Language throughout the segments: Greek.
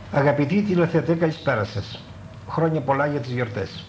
Αγαπητοί τηλεθεατές, καλησπέρα σας. Χρόνια πολλά για τις γιορτές.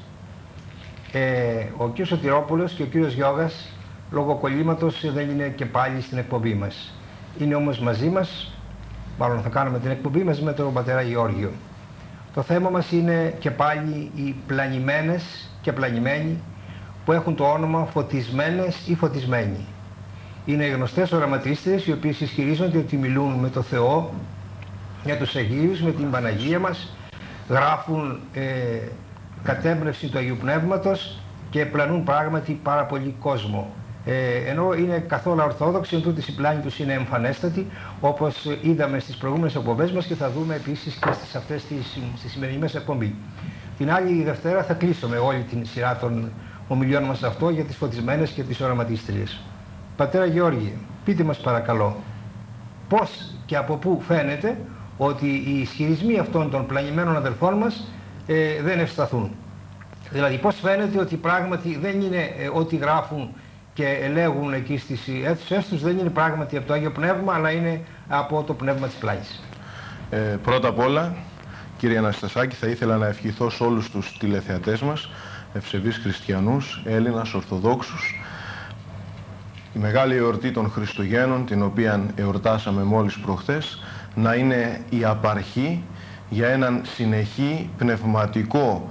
Ο κ. Σωτηρόπουλος και ο κ. Γιώγας, λόγω κολλήματος, δεν είναι και πάλι στην εκπομπή μας. Είναι όμως μαζί μας, μάλλον θα κάνουμε την εκπομπή μας με τον πατέρα Γεώργιο. Το θέμα μας είναι και πάλι οι πλανημένες και πλανημένοι που έχουν το όνομα φωτισμένες ή φωτισμένοι. Είναι γνωστές οραματίστριες οι οποίες ισχυρίζονται ότι μιλούν με το Θεό, για τους Αγίους, με την Παναγία μας, γράφουν κατέμπνευση του Αγίου Πνεύματος και πλανούν πράγματι πάρα πολύ κόσμο. Ενώ είναι καθόλου ορθόδοξοι, εν τούτης η πλάνη τους είναι εμφανέστατη, όπως είδαμε στις προηγούμενες εκπομπές μας και θα δούμε επίσης και στη σημερινή μας εκπομπή. Την άλλη Δευτέρα θα κλείσουμε όλη την σειρά των ομιλιών μας αυτό για τις φωτισμένες και τις οραματίστριες. Πατέρα Γεώργη, πείτε μας παρακαλώ, πώς και από πού φαίνεται ότι οι ισχυρισμοί αυτών των πλανημένων αδελφών μας δεν ευσταθούν. Δηλαδή πώς φαίνεται ότι πράγματι δεν είναι ό,τι γράφουν και λέγουν εκεί στις αίθουσες τους, δεν είναι πράγματι από το Άγιο Πνεύμα, αλλά είναι από το πνεύμα της πλάγης. Πρώτα απ' όλα, κύριε Αναστασάκη, θα ήθελα να ευχηθώ σε όλους τους τηλεθεατές μας, ευσεβείς χριστιανούς, Έλληνας, Ορθοδόξους, η μεγάλη εορτή των Χριστουγέννων, την οποία εορτάσαμε μόλις προχθές, να είναι η απαρχή για έναν συνεχή πνευματικό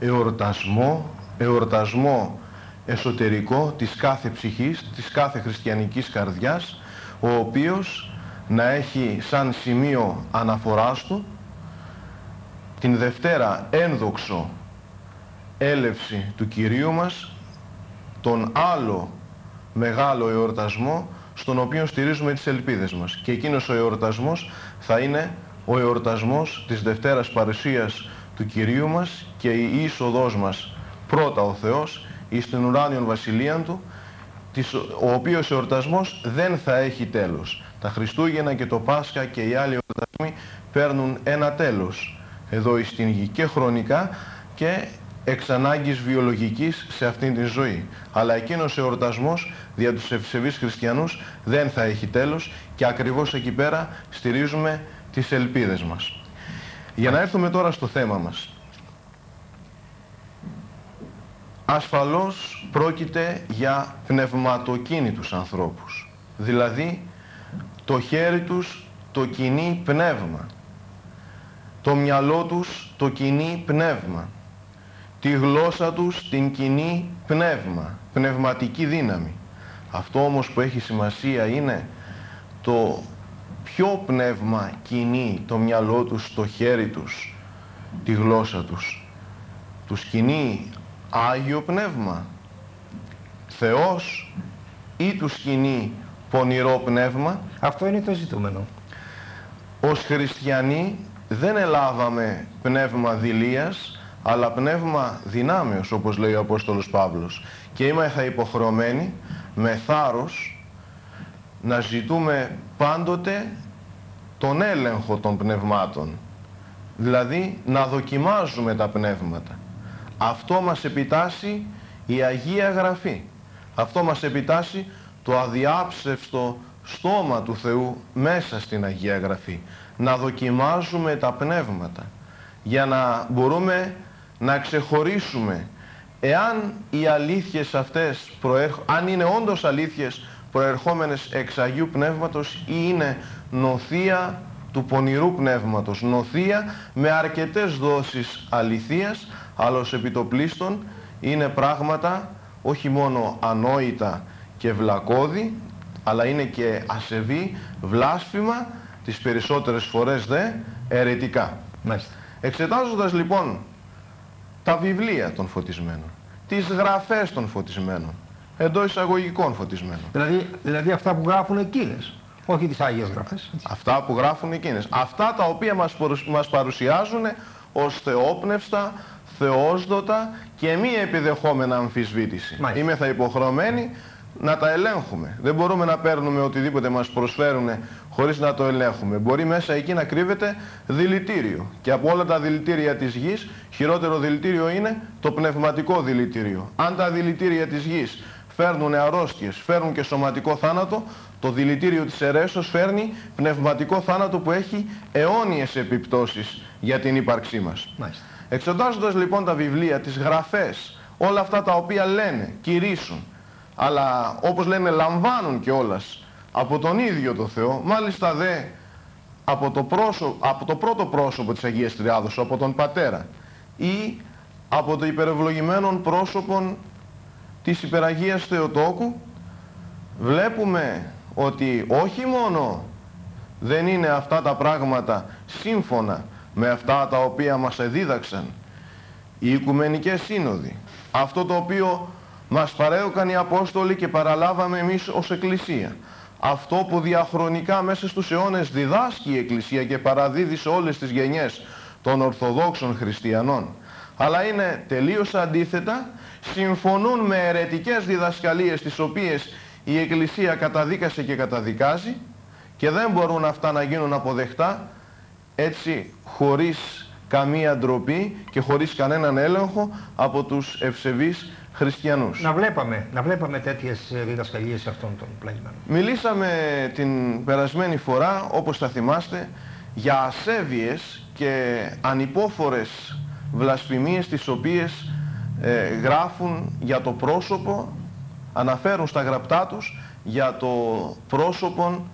εορτασμό εσωτερικό της κάθε ψυχής, της κάθε χριστιανικής καρδιάς, ο οποίος να έχει σαν σημείο αναφοράς του την Δευτέρα ένδοξο έλευση του Κυρίου μας, τον άλλο μεγάλο εορτασμό στον οποίο στηρίζουμε τις ελπίδες μας. Και εκείνος ο εορτασμός θα είναι ο εορτασμός της Δευτέρας Παρουσίας του Κυρίου μας και η είσοδός μας πρώτα ο Θεός εις την ουράνιον βασιλείαν Του, ο οποίος εορτασμός δεν θα έχει τέλος. Τα Χριστούγεννα και το Πάσχα και οι άλλοι εορτασμοί παίρνουν ένα τέλος εδώ εις την γη και χρονικά και εξ ανάγκης βιολογικής σε αυτήν την ζωή. Αλλά εκείνος ο εορτασμός δια τους ευσεβείς χριστιανούς δεν θα έχει τέλος και ακριβώς εκεί πέρα στηρίζουμε τις ελπίδες μας. Για να έρθουμε τώρα στο θέμα μας. Ασφαλώς πρόκειται για πνευματοκίνητους ανθρώπους. Δηλαδή το χέρι τους το κινεί πνεύμα, το μυαλό τους το κινεί πνεύμα, τη γλώσσα τους την κινεί πνεύμα, πνευματική δύναμη. Αυτό όμως που έχει σημασία είναι το ποιο πνεύμα κινεί το μυαλό τους, το χέρι τους, τη γλώσσα τους. Τους κινεί Άγιο Πνεύμα, Θεός, ή τους κινεί πονηρό πνεύμα. Αυτό είναι το ζητούμενο. Ως χριστιανοί δεν ελάβαμε πνεύμα δειλίας, αλλά πνεύμα δυνάμεως, όπως λέει ο Απόστολος Παύλος. Και είμαστε υποχρεωμένοι με θάρρος να ζητούμε πάντοτε τον έλεγχο των πνευμάτων. Δηλαδή να δοκιμάζουμε τα πνεύματα. Αυτό μας επιτάσσει η Αγία Γραφή. Αυτό μας επιτάσσει το αδιάψευστο στόμα του Θεού μέσα στην Αγία Γραφή. Να δοκιμάζουμε τα πνεύματα για να μπορούμε να ξεχωρίσουμε εάν οι αλήθειες αυτές αν είναι όντως αλήθειες προερχόμενες εξ Αγίου Πνεύματος ή είναι νοθεία του πονηρού πνεύματος, νοθεία με αρκετές δόσεις αληθείας, αλλά ως επιτοπλίστων είναι πράγματα όχι μόνο ανόητα και βλακώδη, αλλά είναι και ασεβή, βλάσφημα, τις περισσότερες φορές δε αιρετικά. Μάλιστα. Εξετάζοντας λοιπόν τα βιβλία των φωτισμένων, τις γραφές των φωτισμένων, εντός εισαγωγικών φωτισμένων. Δηλαδή αυτά που γράφουν εκείνες, όχι τις Άγιες Γραφές. Αυτά που γράφουν εκείνες. Αυτά τα οποία μας παρουσιάζουν ως θεόπνευστα, θεόσδοτα και μη επιδεχόμενα αμφισβήτηση. Είμεθα υποχρεωμένοι να τα ελέγχουμε. Δεν μπορούμε να παίρνουμε οτιδήποτε μας προσφέρουν χωρίς να το ελέγχουμε. Μπορεί μέσα εκεί να κρύβεται δηλητήριο. Και από όλα τα δηλητήρια της γης, χειρότερο δηλητήριο είναι το πνευματικό δηλητήριο. Αν τα δηλητήρια της γης φέρνουν αρρώστιες, φέρνουν και σωματικό θάνατο. Το δηλητήριο της αιρέσεως φέρνει πνευματικό θάνατο που έχει αιώνιες επιπτώσεις για την ύπαρξή μας. Μάλιστα. Εξετάζοντας λοιπόν τα βιβλία, τις γραφές, όλα αυτά τα οποία λένε, κηρύσσουν, αλλά όπως λένε λαμβάνουν κιόλας από τον ίδιο το Θεό, μάλιστα δε από το πρώτο πρόσωπο της Αγίας Τριάδος, από τον Πατέρα, ή από το υπερευλογημένον πρόσωπον της Υπεραγίας Θεοτόκου, βλέπουμε ότι όχι μόνο δεν είναι αυτά τα πράγματα σύμφωνα με αυτά τα οποία μας εδίδαξαν οι Οικουμενικές Σύνοδοι, αυτό το οποίο μας παρέδωκαν οι Απόστολοι και παραλάβαμε εμείς ως Εκκλησία, αυτό που διαχρονικά μέσα στους αιώνες διδάσκει η Εκκλησία και παραδίδει σε όλες τις γενιές των Ορθοδόξων Χριστιανών, αλλά είναι τελείως αντίθετα, συμφωνούν με αιρετικές διδασκαλίες τις οποίες η Εκκλησία καταδίκασε και καταδικάζει, και δεν μπορούν αυτά να γίνουν αποδεκτά έτσι χωρίς καμία ντροπή και χωρίς κανέναν έλεγχο από τους ευσεβείς χριστιανούς. Να βλέπαμε τέτοιες διδασκαλίες αυτών των πλαγιμένων. Μιλήσαμε την περασμένη φορά, όπως θα θυμάστε, για ασέβειες και ανυπόφορες βλασφημίες τις οποίες γράφουν για το πρόσωπο, αναφέρουν στα γραπτά τους για το πρόσωπο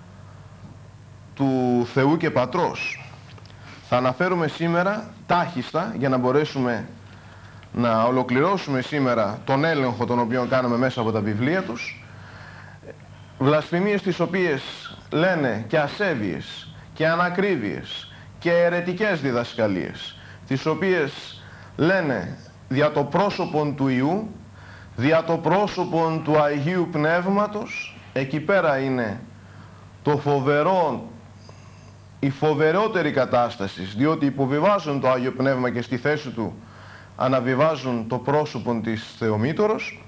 του Θεού και Πατρός. Θα αναφέρουμε σήμερα τάχιστα, για να μπορέσουμε να ολοκληρώσουμε σήμερα τον έλεγχο τον οποίο κάναμε μέσα από τα βιβλία τους, βλασφημίες τις οποίες λένε και ασέβειες και ανακρίβειες και αιρετικές διδασκαλίες, τις οποίες λένε δια το πρόσωπον του Ιού, δια το πρόσωπον του Αγίου Πνεύματος. Εκεί πέρα είναι το φοβερό, η φοβερότερη κατάσταση, διότι υποβιβάζουν το Άγιο Πνεύμα και στη θέση του αναβιβάζουν το πρόσωπον της Θεομήτωρος.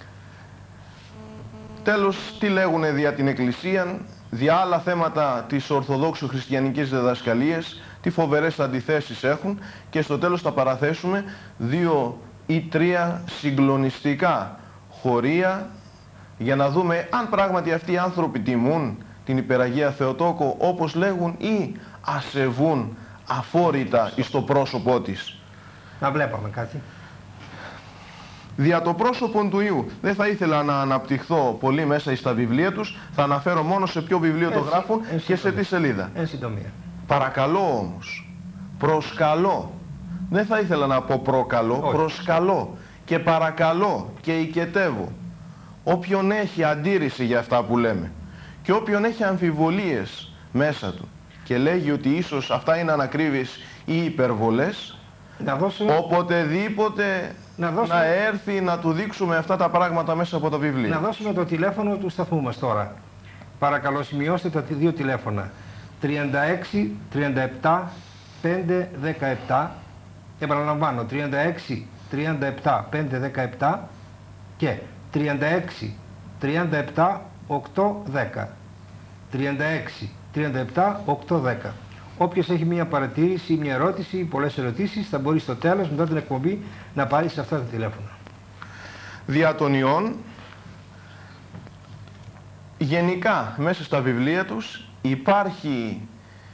Τέλος, τι λέγουνε δια την Εκκλησία, δια άλλα θέματα της Ορθοδόξου Χριστιανικής διδασκαλίας, τι φοβερές αντιθέσεις έχουν, και στο τέλος θα παραθέσουμε 2 ή 3 συγκλονιστικά χωρία για να δούμε αν πράγματι αυτοί οι άνθρωποι τιμούν την Υπεραγία Θεοτόκο όπως λέγουν ή ασεβούν αφόρητα εις το πρόσωπό της. Να βλέπαμε κάτι. Δια το πρόσωπον του Ιού. Δεν θα ήθελα να αναπτυχθώ πολύ μέσα στα βιβλία τους, θα αναφέρω μόνο σε ποιο βιβλίο το γράφουν και σε τι σελίδα. Εν συντομία. Παρακαλώ όμως, προσκαλώ, δεν θα ήθελα να πω προκαλώ, όχι, προσκαλώ και παρακαλώ και οικετεύω όποιον έχει αντίρρηση για αυτά που λέμε και όποιον έχει αμφιβολίες μέσα του και λέγει ότι ίσως αυτά είναι ανακρίβειες ή υπερβολές, οποτεδήποτε να έρθει να του δείξουμε αυτά τα πράγματα μέσα από τα βιβλία. Να δώσουμε το τηλέφωνο του σταθμού μας τώρα. Παρακαλώ σημειώστε τα 2 τηλέφωνα. 36 37 517, επαναλαμβάνω, 36 37 517 και 36 37 810. 36 37 810. Όποιος έχει μια παρατήρηση ή μια ερώτηση ή πολλές ερωτήσεις θα μπορεί στο τέλος μετά την εκπομπή να πάρει σε αυτά τα τηλέφωνα. Δια των ιών, γενικά μέσα στα βιβλία τους υπάρχει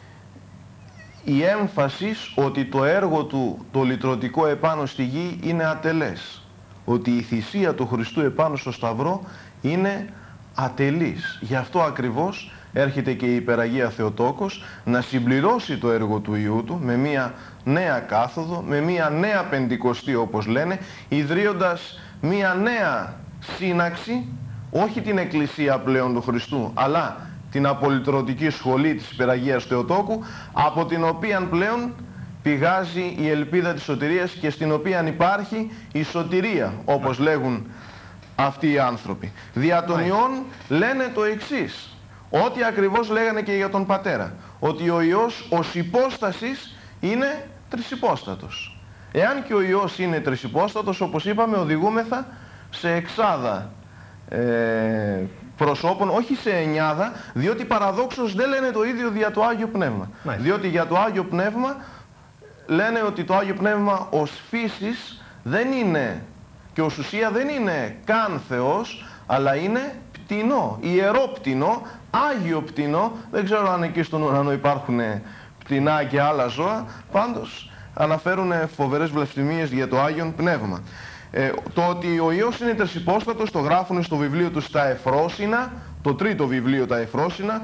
η έμφαση ότι το έργο του, το λυτρωτικό επάνω στη γη, είναι ατελές. Ότι η θυσία του Χριστού επάνω στο Σταυρό είναι ατελής. Γι' αυτό ακριβώς έρχεται και η Υπεραγία Θεοτόκος να συμπληρώσει το έργο του Υιού του με μια νέα κάθοδο, με μια νέα Πεντηκοστή όπως λένε, ιδρύοντας μια νέα σύναξη, όχι την Εκκλησία πλέον του Χριστού, αλλά την απολυτρωτική σχολή της Υπεραγίας Θεοτόκου, από την οποία πλέον πηγάζει η ελπίδα της σωτηρίας και στην οποία υπάρχει η σωτηρία, όπως λέγουν αυτοί οι άνθρωποι. Δια των ιών λένε το εξής, ό,τι ακριβώς λέγανε και για τον Πατέρα, ότι ο Υιός ως υπόστασης είναι τρισυπόστατος. Εάν και ο Υιός είναι τρισυπόστατος, όπως είπαμε, οδηγούμεθα σε εξάδα προσώπων, όχι σε εννιάδα, διότι παραδόξως δεν λένε το ίδιο για το Άγιο Πνεύμα. Διότι για το Άγιο Πνεύμα λένε ότι το Άγιο Πνεύμα ως φύσης δεν είναι και ως ουσία δεν είναι καν Θεός, αλλά είναι πτηνό, ιερό πτηνό, άγιο πτηνό. Δεν ξέρω αν εκεί στον ουρανό υπάρχουν πτηνά και άλλα ζώα, πάντως αναφέρουν φοβερές βλασφημίες για το Άγιον Πνεύμα. Το ότι ο Υιός είναι τρισυπόστατος το γράφουν στο βιβλίο του στα Εφρόσινα, το τρίτο βιβλίο τα Εφρόσινα,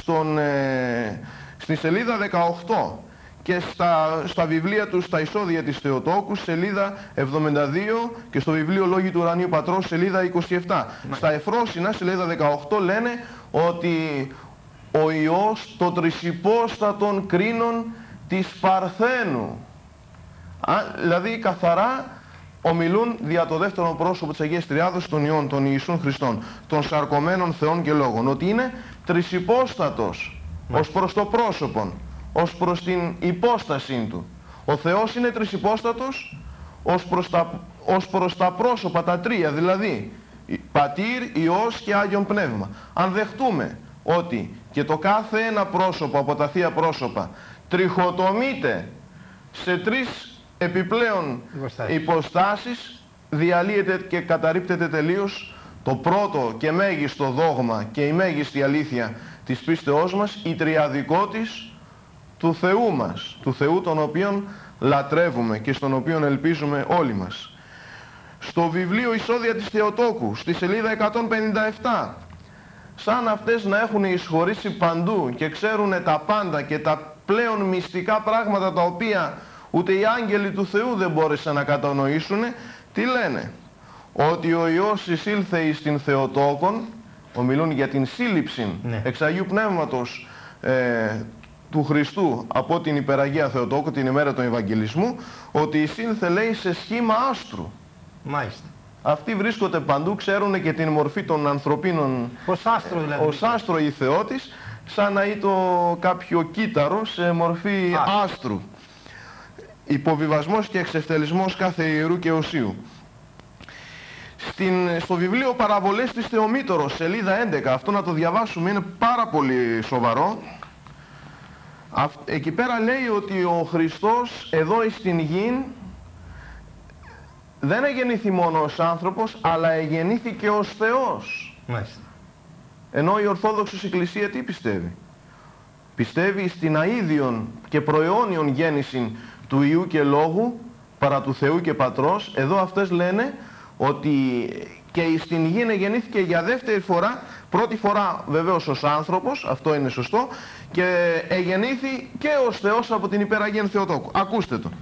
στη σελίδα 18, και στα βιβλία του στα Εισόδια της Θεοτόκου σελίδα 72 και στο βιβλίο Λόγοι του Ουρανίου Πατρός σελίδα 27. Στα Εφρόσινα σελίδα 18 λένε ότι ο Υιός το τρισυπόστατον κρίνον της Παρθένου. Δηλαδή καθαρά ομιλούν δια το δεύτερο πρόσωπο της Αγίας Τριάδος των Υιών, των Ιησούν Χριστών, των σαρκωμένων Θεών και Λόγων, ότι είναι τρισυπόστατος ως προς το πρόσωπον, ως προς την υπόστασή του. Ο Θεός είναι τρισυπόστατος ως προς τα πρόσωπα, τα τρία, δηλαδή Πατήρ, Υιός και Άγιον Πνεύμα. Αν δεχτούμε ότι και το κάθε ένα πρόσωπο από τα θεία πρόσωπα τριχοτομείται σε τρεις επιπλέον υποστάσεις, διαλύεται και καταρρίπτεται τελείως το πρώτο και μέγιστο δόγμα και η μέγιστη αλήθεια της πίστεώς μας, η τριαδικότης του Θεού μας, του Θεού τον οποίον λατρεύουμε και στον οποίον ελπίζουμε όλοι μας. Στο βιβλίο Εισόδια της Θεοτόκου, στη σελίδα 157, σαν αυτές να έχουν εισχωρήσει παντού και ξέρουν τα πάντα και τα πλέον μυστικά πράγματα τα οποία ούτε οι άγγελοι του Θεού δεν μπόρεσαν να κατανοήσουν, τι λένε? Ότι ο Υιός εισήλθε εις την Θεοτόκον, ομιλούν για την σύλληψη εξ Αγίου Πνεύματος του Χριστού από την Υπεραγία Θεοτόκο την ημέρα του Ευαγγελισμού, ότι εισήλθε, λέει, σε σχήμα άστρου. Μάλιστα. Αυτοί βρίσκονται παντού, ξέρουν και την μορφή των ανθρωπίνων, ως άστρο δηλαδή. Ως άστρο η Θεότης, σαν να ήταν κάποιο κύτταρο σε μορφή άστρου. Υποβιβασμός και εξευτελισμός κάθε ιερού και οσίου. Στο βιβλίο Παραβολές της Θεομήτωρος, σελίδα 11, αυτό να το διαβάσουμε, είναι πάρα πολύ σοβαρό. Εκεί πέρα λέει ότι ο Χριστός εδώ στην γη δεν εγεννήθη μόνο ως άνθρωπος, αλλά εγεννήθηκε ως Θεός. Μάλιστα. Ενώ η Ορθόδοξη Εκκλησία τι πιστεύει? Πιστεύει στην αΐδιον και προαιώνιον γέννηση του Υιού και Λόγου παρά του Θεού και Πατρός. Εδώ αυτές λένε ότι και στην γη γεννήθηκε για δεύτερη φορά, πρώτη φορά βεβαίως ως άνθρωπος, αυτό είναι σωστό, και εγεννήθη και ως Θεός από την Υπεραγία Θεοτόκου. Ακούστε το.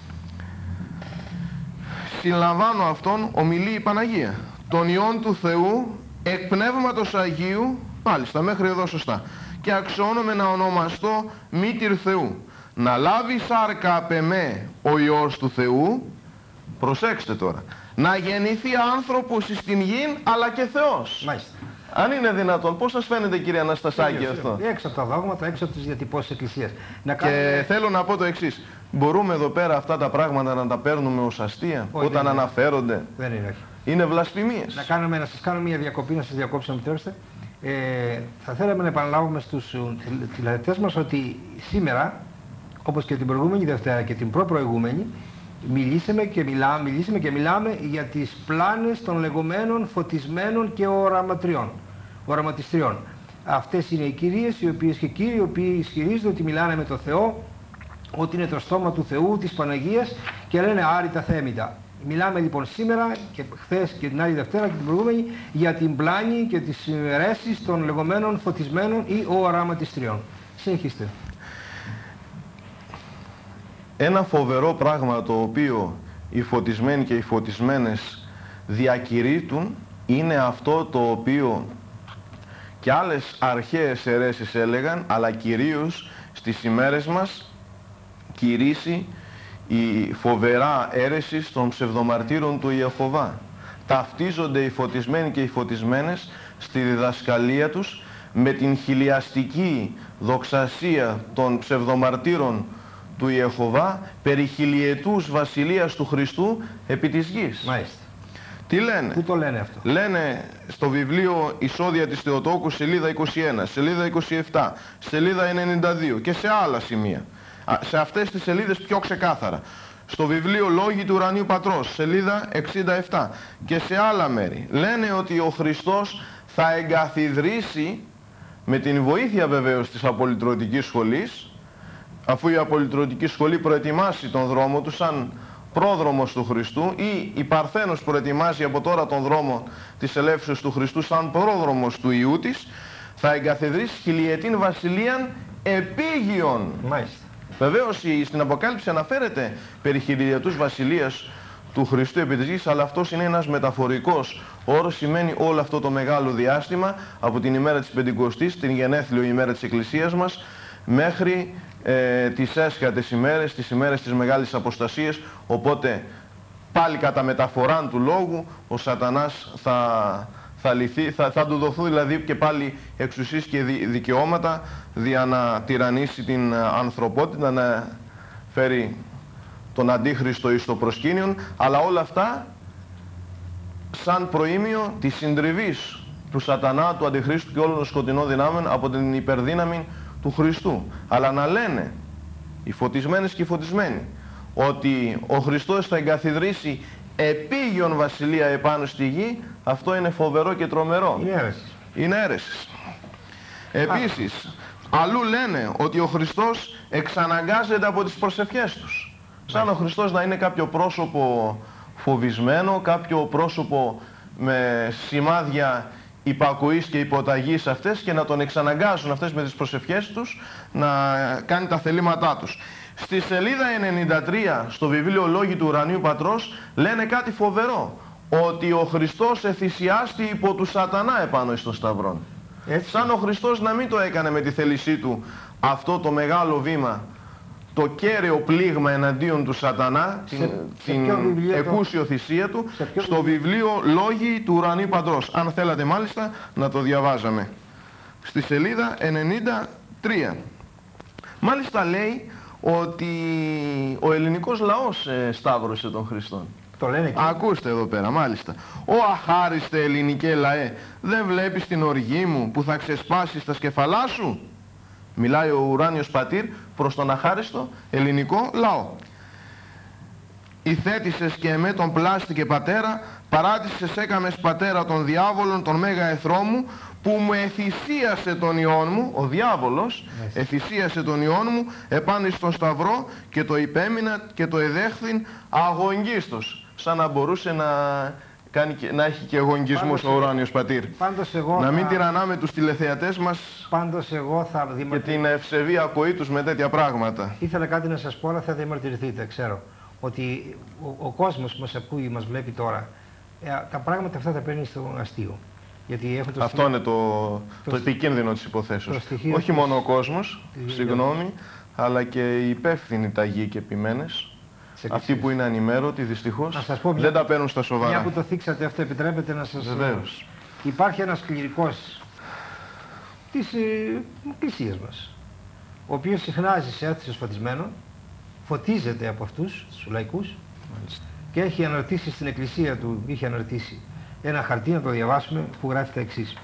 Συλλαμβάνω αυτόν, ομιλεί η Παναγία, τον Υιόν του Θεού εκ Πνεύματος Αγίου, μάλιστα μέχρι εδώ σωστά, και αξιώνομαι να ονομαστώ μήτηρ Θεού. Να λάβει σάρκα απ' εμέ ο Υιός του Θεού, προσέξτε τώρα, να γεννηθεί άνθρωπος στην γη αλλά και Θεός. Μάλιστα. Αν είναι δυνατόν, πώς σας φαίνεται, κύριε Αναστασάκη, αυτό? Έξω από τα δόγματα, έξω από τις διατυπώσεις της Εκκλησίας. Και θέλω να πω το εξής. Μπορούμε εδώ πέρα αυτά τα πράγματα να τα παίρνουμε ως αστεία όταν αναφέρονται? Δεν είναι, όχι. Είναι βλασφημίες. Να σας κάνω μια διακοπή, να σας διακόψω, να επιτρέψετε. Θα θέλαμε να επαναλάβουμε στους τηλεθεατές μας ότι σήμερα, όπως και την προηγούμενη Δευτέρα και την προπροηγούμενη, μιλήσαμε και μιλάμε για τις πλάνες των λεγόμενων φωτισμένων και οραματιστριών. Αυτές είναι οι κυρίες, οι οποίες και κύριοι, οι οποίοι ισχυρίζονται ότι μιλάνε με το Θεό, ότι είναι το στόμα του Θεού, της Παναγίας, και λένε άρρητα θέμητα. Μιλάμε λοιπόν σήμερα και χθες και την άλλη Δευτέρα και την προηγούμενη για την πλάνη και τις αιρέσεις των λεγόμενων φωτισμένων ή οραματιστριών. Συνεχίστε. Ένα φοβερό πράγμα το οποίο οι φωτισμένοι και οι φωτισμένες διακηρύττουν είναι αυτό το οποίο και άλλες αρχαίες αιρέσεις έλεγαν, αλλά κυρίως στις ημέρες μας κηρύσσει η φοβερά αίρεση των ψευδομαρτύρων του Ιεχωβά. Ταυτίζονται οι φωτισμένοι και οι φωτισμένες στη διδασκαλία τους με την χιλιαστική δοξασία των ψευδομαρτύρων του Ιεχωβά περί χιλιετούς βασιλείας του Χριστού επί της γης. Μάλιστα. Τι λένε? Πού το λένε αυτό? Λένε στο βιβλίο Εισόδια της Θεοτόκου, σελίδα 21, σελίδα 27, σελίδα 92 και σε άλλα σημεία. Σε αυτές τις σελίδες πιο ξεκάθαρα. στο βιβλίο Λόγοι του Ουρανίου Πατρός, σελίδα 67 και σε άλλα μέρη, λένε ότι ο Χριστός θα εγκαθιδρύσει, με την βοήθεια βεβαίως της απολυτρωτικής σχολής, αφού η απολυτρωτική σχολή προετοιμάσει τον δρόμο του σαν πρόδρομος του Χριστού, ή η Παρθένος προετοιμάζει από τώρα τον δρόμο της ελεύσεως του Χριστού σαν πρόδρομος του Υιού της, θα εγκαθιδρύσει χιλιετήν βασιλείαν επίγειον. Μάλιστα. Βεβαίως στην Αποκάλυψη αναφέρεται περί χιλιετούς βασιλείας του Χριστού επί της γης, αλλά αυτός είναι ένας μεταφορικός όρος, σημαίνει όλο αυτό το μεγάλο διάστημα από την ημέρα της Πεντηκοστής, την γενέθλιο ημέρα της Εκκλησίας μας, μέχρι τις έσχατες ημέρες, τις ημέρες της Μεγάλης Αποστασίας, οπότε πάλι κατά μεταφοράν του λόγου ο Σατανάς θα λυθεί, θα του δοθούν δηλαδή και πάλι εξουσίες και δικαιώματα για να τυραννίσει την ανθρωπότητα, να φέρει τον Αντίχριστο εις το προσκήνιον, αλλά όλα αυτά σαν προήμιο της συντριβής του Σατανά, του Αντιχρίστου και όλων των σκοτεινών δυνάμεων από την υπερδύναμη του Χριστού. Αλλά να λένε οι φωτισμένες και οι φωτισμένοι ότι ο Χριστός θα εγκαθιδρύσει επίγειον βασιλεία επάνω στη γη, αυτό είναι φοβερό και τρομερό. Είναι αίρεση. Είναι αίρεση. Επίσης, αλλού λένε ότι ο Χριστός εξαναγκάζεται από τις προσευχές τους. Σαν ο Χριστός να είναι κάποιο πρόσωπο φοβισμένο, κάποιο πρόσωπο με σημάδια υπακοής και υποταγής αυτές, και να τον εξαναγκάζουν αυτές με τις προσευχές τους να κάνει τα θελήματά τους. Στη σελίδα 93 στο βιβλίο Λόγοι του Ουρανίου Πατρός λένε κάτι φοβερό, ότι ο Χριστός εθυσιάστη υπό του Σατανά επάνω εις των σταυρών. Σαν ο Χριστός να μην το έκανε με τη θέλησή του αυτό το μεγάλο βήμα, το κέραιο πλήγμα εναντίον του Σατανά, την εκούσιο θυσία του, στο βιβλίο Λόγοι του Ουρανίου Πατρός. Αν θέλατε μάλιστα να το διαβάζαμε. Στη σελίδα 93. Μάλιστα λέει ότι ο ελληνικός λαός σταύρωσε τον Χριστόν. Το λένε εκεί. Ακούστε εδώ πέρα, μάλιστα. «Ω αχάριστε ελληνικέ λαέ, δεν βλέπεις την οργή μου που θα ξεσπάσει στα σκεφαλά σου?» Μιλάει ο ουράνιος πατήρ προς τον αχάριστο ελληνικό λαό. «Ηθέτησες και εμέ τον πλάστη και πατέρα, παράτησες έκαμες πατέρα των διάβολων, τον μέγα εθρό μου, που μου εθυσίασε τον Υιόν μου», ο διάβολος εθυσίασε τον Υιόν μου επάνω στον σταυρό, και το υπέμεινα και το εδέχθην αγωνγίστος. Σαν να μπορούσε να έχει και αγωνγισμούς ο ουράνιος πατήρ. Να μην τυραννάμε τους τηλεθεατές μας και την ευσεβή ακοή τους με τέτοια πράγματα. Ήθελα κάτι να σας πω, αλλά θα διαμαρτυρηθείτε, ξέρω. Ότι ο κόσμος που μας ακούει, μας βλέπει τώρα, τα πράγματα αυτά τα παίρνει στο αστείο. Γιατί έχω το αυτό είναι το επικίνδυνο της υποθέσεως. Όχι μόνο ο κόσμος, συγγνώμη, αλλά και οι υπεύθυνοι ταγοί και επιμένες. Αυτοί που είναι ανημέρωτοι, δυστυχώς, δεν τα παίρνουν στα σοβαρά. Μια που το θίξατε αυτό, επιτρέπετε να σας... Βεβαίως. Υπάρχει ένας κληρικός της εκκλησίας μας, ο οποίος συχνάζει σε αίθουσες φωτισμένων, φωτίζεται από αυτούς, τους λαϊκούς, και έχει αναρτήσει στην εκκλησία του, είχε αναρτήσει ένα χαρτί, να το διαβάσουμε, που γράφει τα εξής.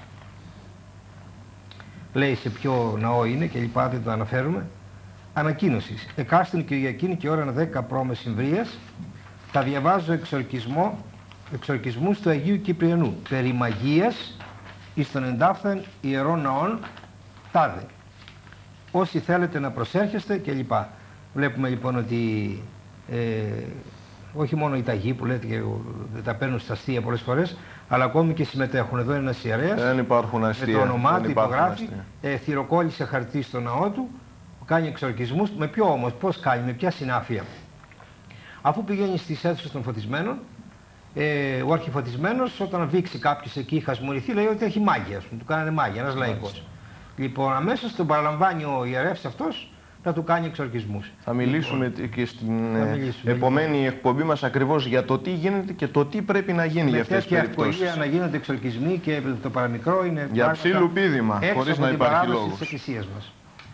Λέει σε ποιο ναό είναι και λοιπά, δεν το αναφέρουμε. Ανακοίνωσης. Εκάστην Κυριακήν και ώρα 10 π.Μ. θα διαβάζω εξορκισμούς του Αγίου Κυπριανού περί μαγείας εις των εντάφθαν ιερών ναών τάδε. Όσοι θέλετε να προσέρχεστε και λοιπά. Βλέπουμε λοιπόν ότι όχι μόνο οι ταγοί που λέτε και τα παίρνουν στα αστεία πολλές φορές, αλλά ακόμη και συμμετέχουν. Εδώ είναι ένας ιερέας, δεν υπάρχουν αστεία, με το όνομά του υπογράφει, θυροκόλλησε χαρτί στο ναό του, κάνει εξορκισμούς. Με ποιο όμως, πώς κάνει, με ποια συνάφεια? Αφού πηγαίνει στις αίθουσες των φωτισμένων, ο αρχιφωτισμένος, όταν βήξει κάποιος εκεί, χασμουριθεί, λέει ότι έχει μάγεια, του κάνανε μάγεια, ένας λαϊκός. Λοιπόν, αμέσως τον παραλαμβάνει ο ιερεύς αυτός να του κάνει εξορκισμούς. Θα μιλήσουμε και στην επομένη εκπομπή μας ακριβώς για το τι γίνεται και το τι πρέπει να γίνει για αυτές τις περιπτώσεις. Με τέτοια ευκολία να γίνονται εξορκισμοί, και το παραμικρό είναι για ψήλου πήδημα, χωρίς να υπάρχει λόγος. Της εκκλησίας μας.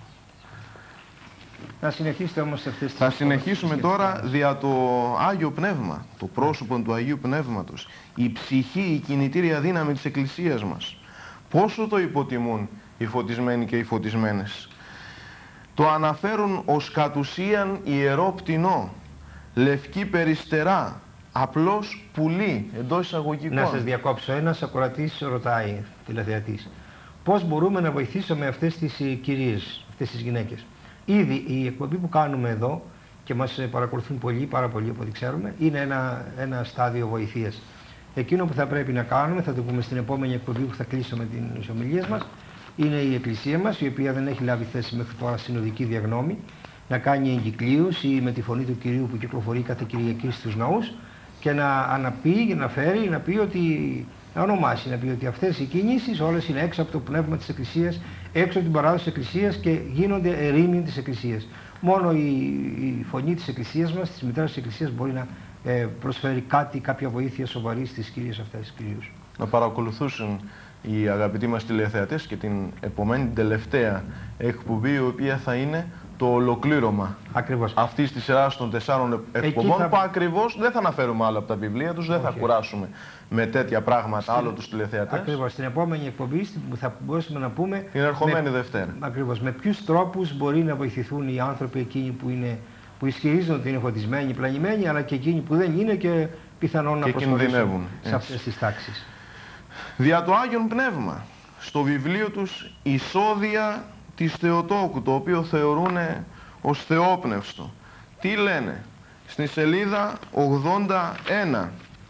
Να συνεχίσετε όμως σε αυτές τις... Θα συνεχίσουμε τώρα δια το Άγιο Πνεύμα, το πρόσωπο του Αγίου Πνεύματος, η ψυχή, η κινητήρια δύναμη της Εκκλησίας μας. Πόσο το υποτιμούν οι φωτισμένοι και οι φωτισμένες. Το αναφέρουν ως κατ' ουσίαν ιερό πτηνό, λευκή περιστερά, απλώς πουλί, εντός εισαγωγικών. Να σας διακόψω. Ένας ακροατής ρωτάει, τηλεθεατής, πώς μπορούμε να βοηθήσουμε αυτές τις κυρίες, αυτές τις γυναίκες. Ήδη η εκπομπή που κάνουμε εδώ και μας παρακολουθούν πολλοί, πάρα πολλοί από ό,τι ξέρουμε, είναι ένα στάδιο βοηθείας. Εκείνο που θα πρέπει να κάνουμε, θα το πούμε στην επόμενη εκπομπή που θα κλείσουμε τις ομιλίες μας, είναι η Εκκλησία μας, η οποία δεν έχει λάβει θέση μέχρι τώρα συνοδική διαγνώμη, να κάνει εγκυκλίους ή με τη φωνή του Κυρίου που κυκλοφορεί κάθε Κυριακή στους ναούς και να πει, να πει ότι, να ονομάσει, να πει ότι αυτές οι κινήσεις όλες είναι έξω από το πνεύμα της Εκκλησίας, έξω από την παράδοση της Εκκλησίας και γίνονται ερήμην της Εκκλησίας. Μόνο η φωνή της Εκκλησίας μας, της μητέρας της Εκκλησίας, μπορεί να προσφέρει κάποια βοήθεια σοβαρή στις κυρίες αυτές, κυρίως. Να παρακολουθούσουν οι αγαπητοί μας τηλεθεατές και την επομένη τελευταία εκπομπή, η οποία θα είναι το ολοκλήρωμα αυτής της σειράς των 4 εκπομπών, που ακριβώς δεν θα αναφέρουμε άλλο από τα βιβλία τους, δεν θα κουράσουμε με τέτοια πράγματα άλλο τους τηλεθεατές. Ακριβώς, στην επόμενη εκπομπή που θα μπορέσουμε να πούμε την ερχομένη Δευτέρα. Ακριβώς, με ποιους τρόπους μπορεί να βοηθηθούν οι άνθρωποι εκείνοι που ισχυρίζονται ότι είναι φωτισμένοι, πλανημένοι, αλλά και εκείνοι που δεν είναι και πιθανόν να προσχωρήσουν σε αυτές τις τάξεις. Δια το Άγιον Πνεύμα, στο βιβλίο τους «Εισόδια της Θεοτόκου», το οποίο θεωρούν ως θεόπνευστο. Τι λένε? Στη σελίδα 81.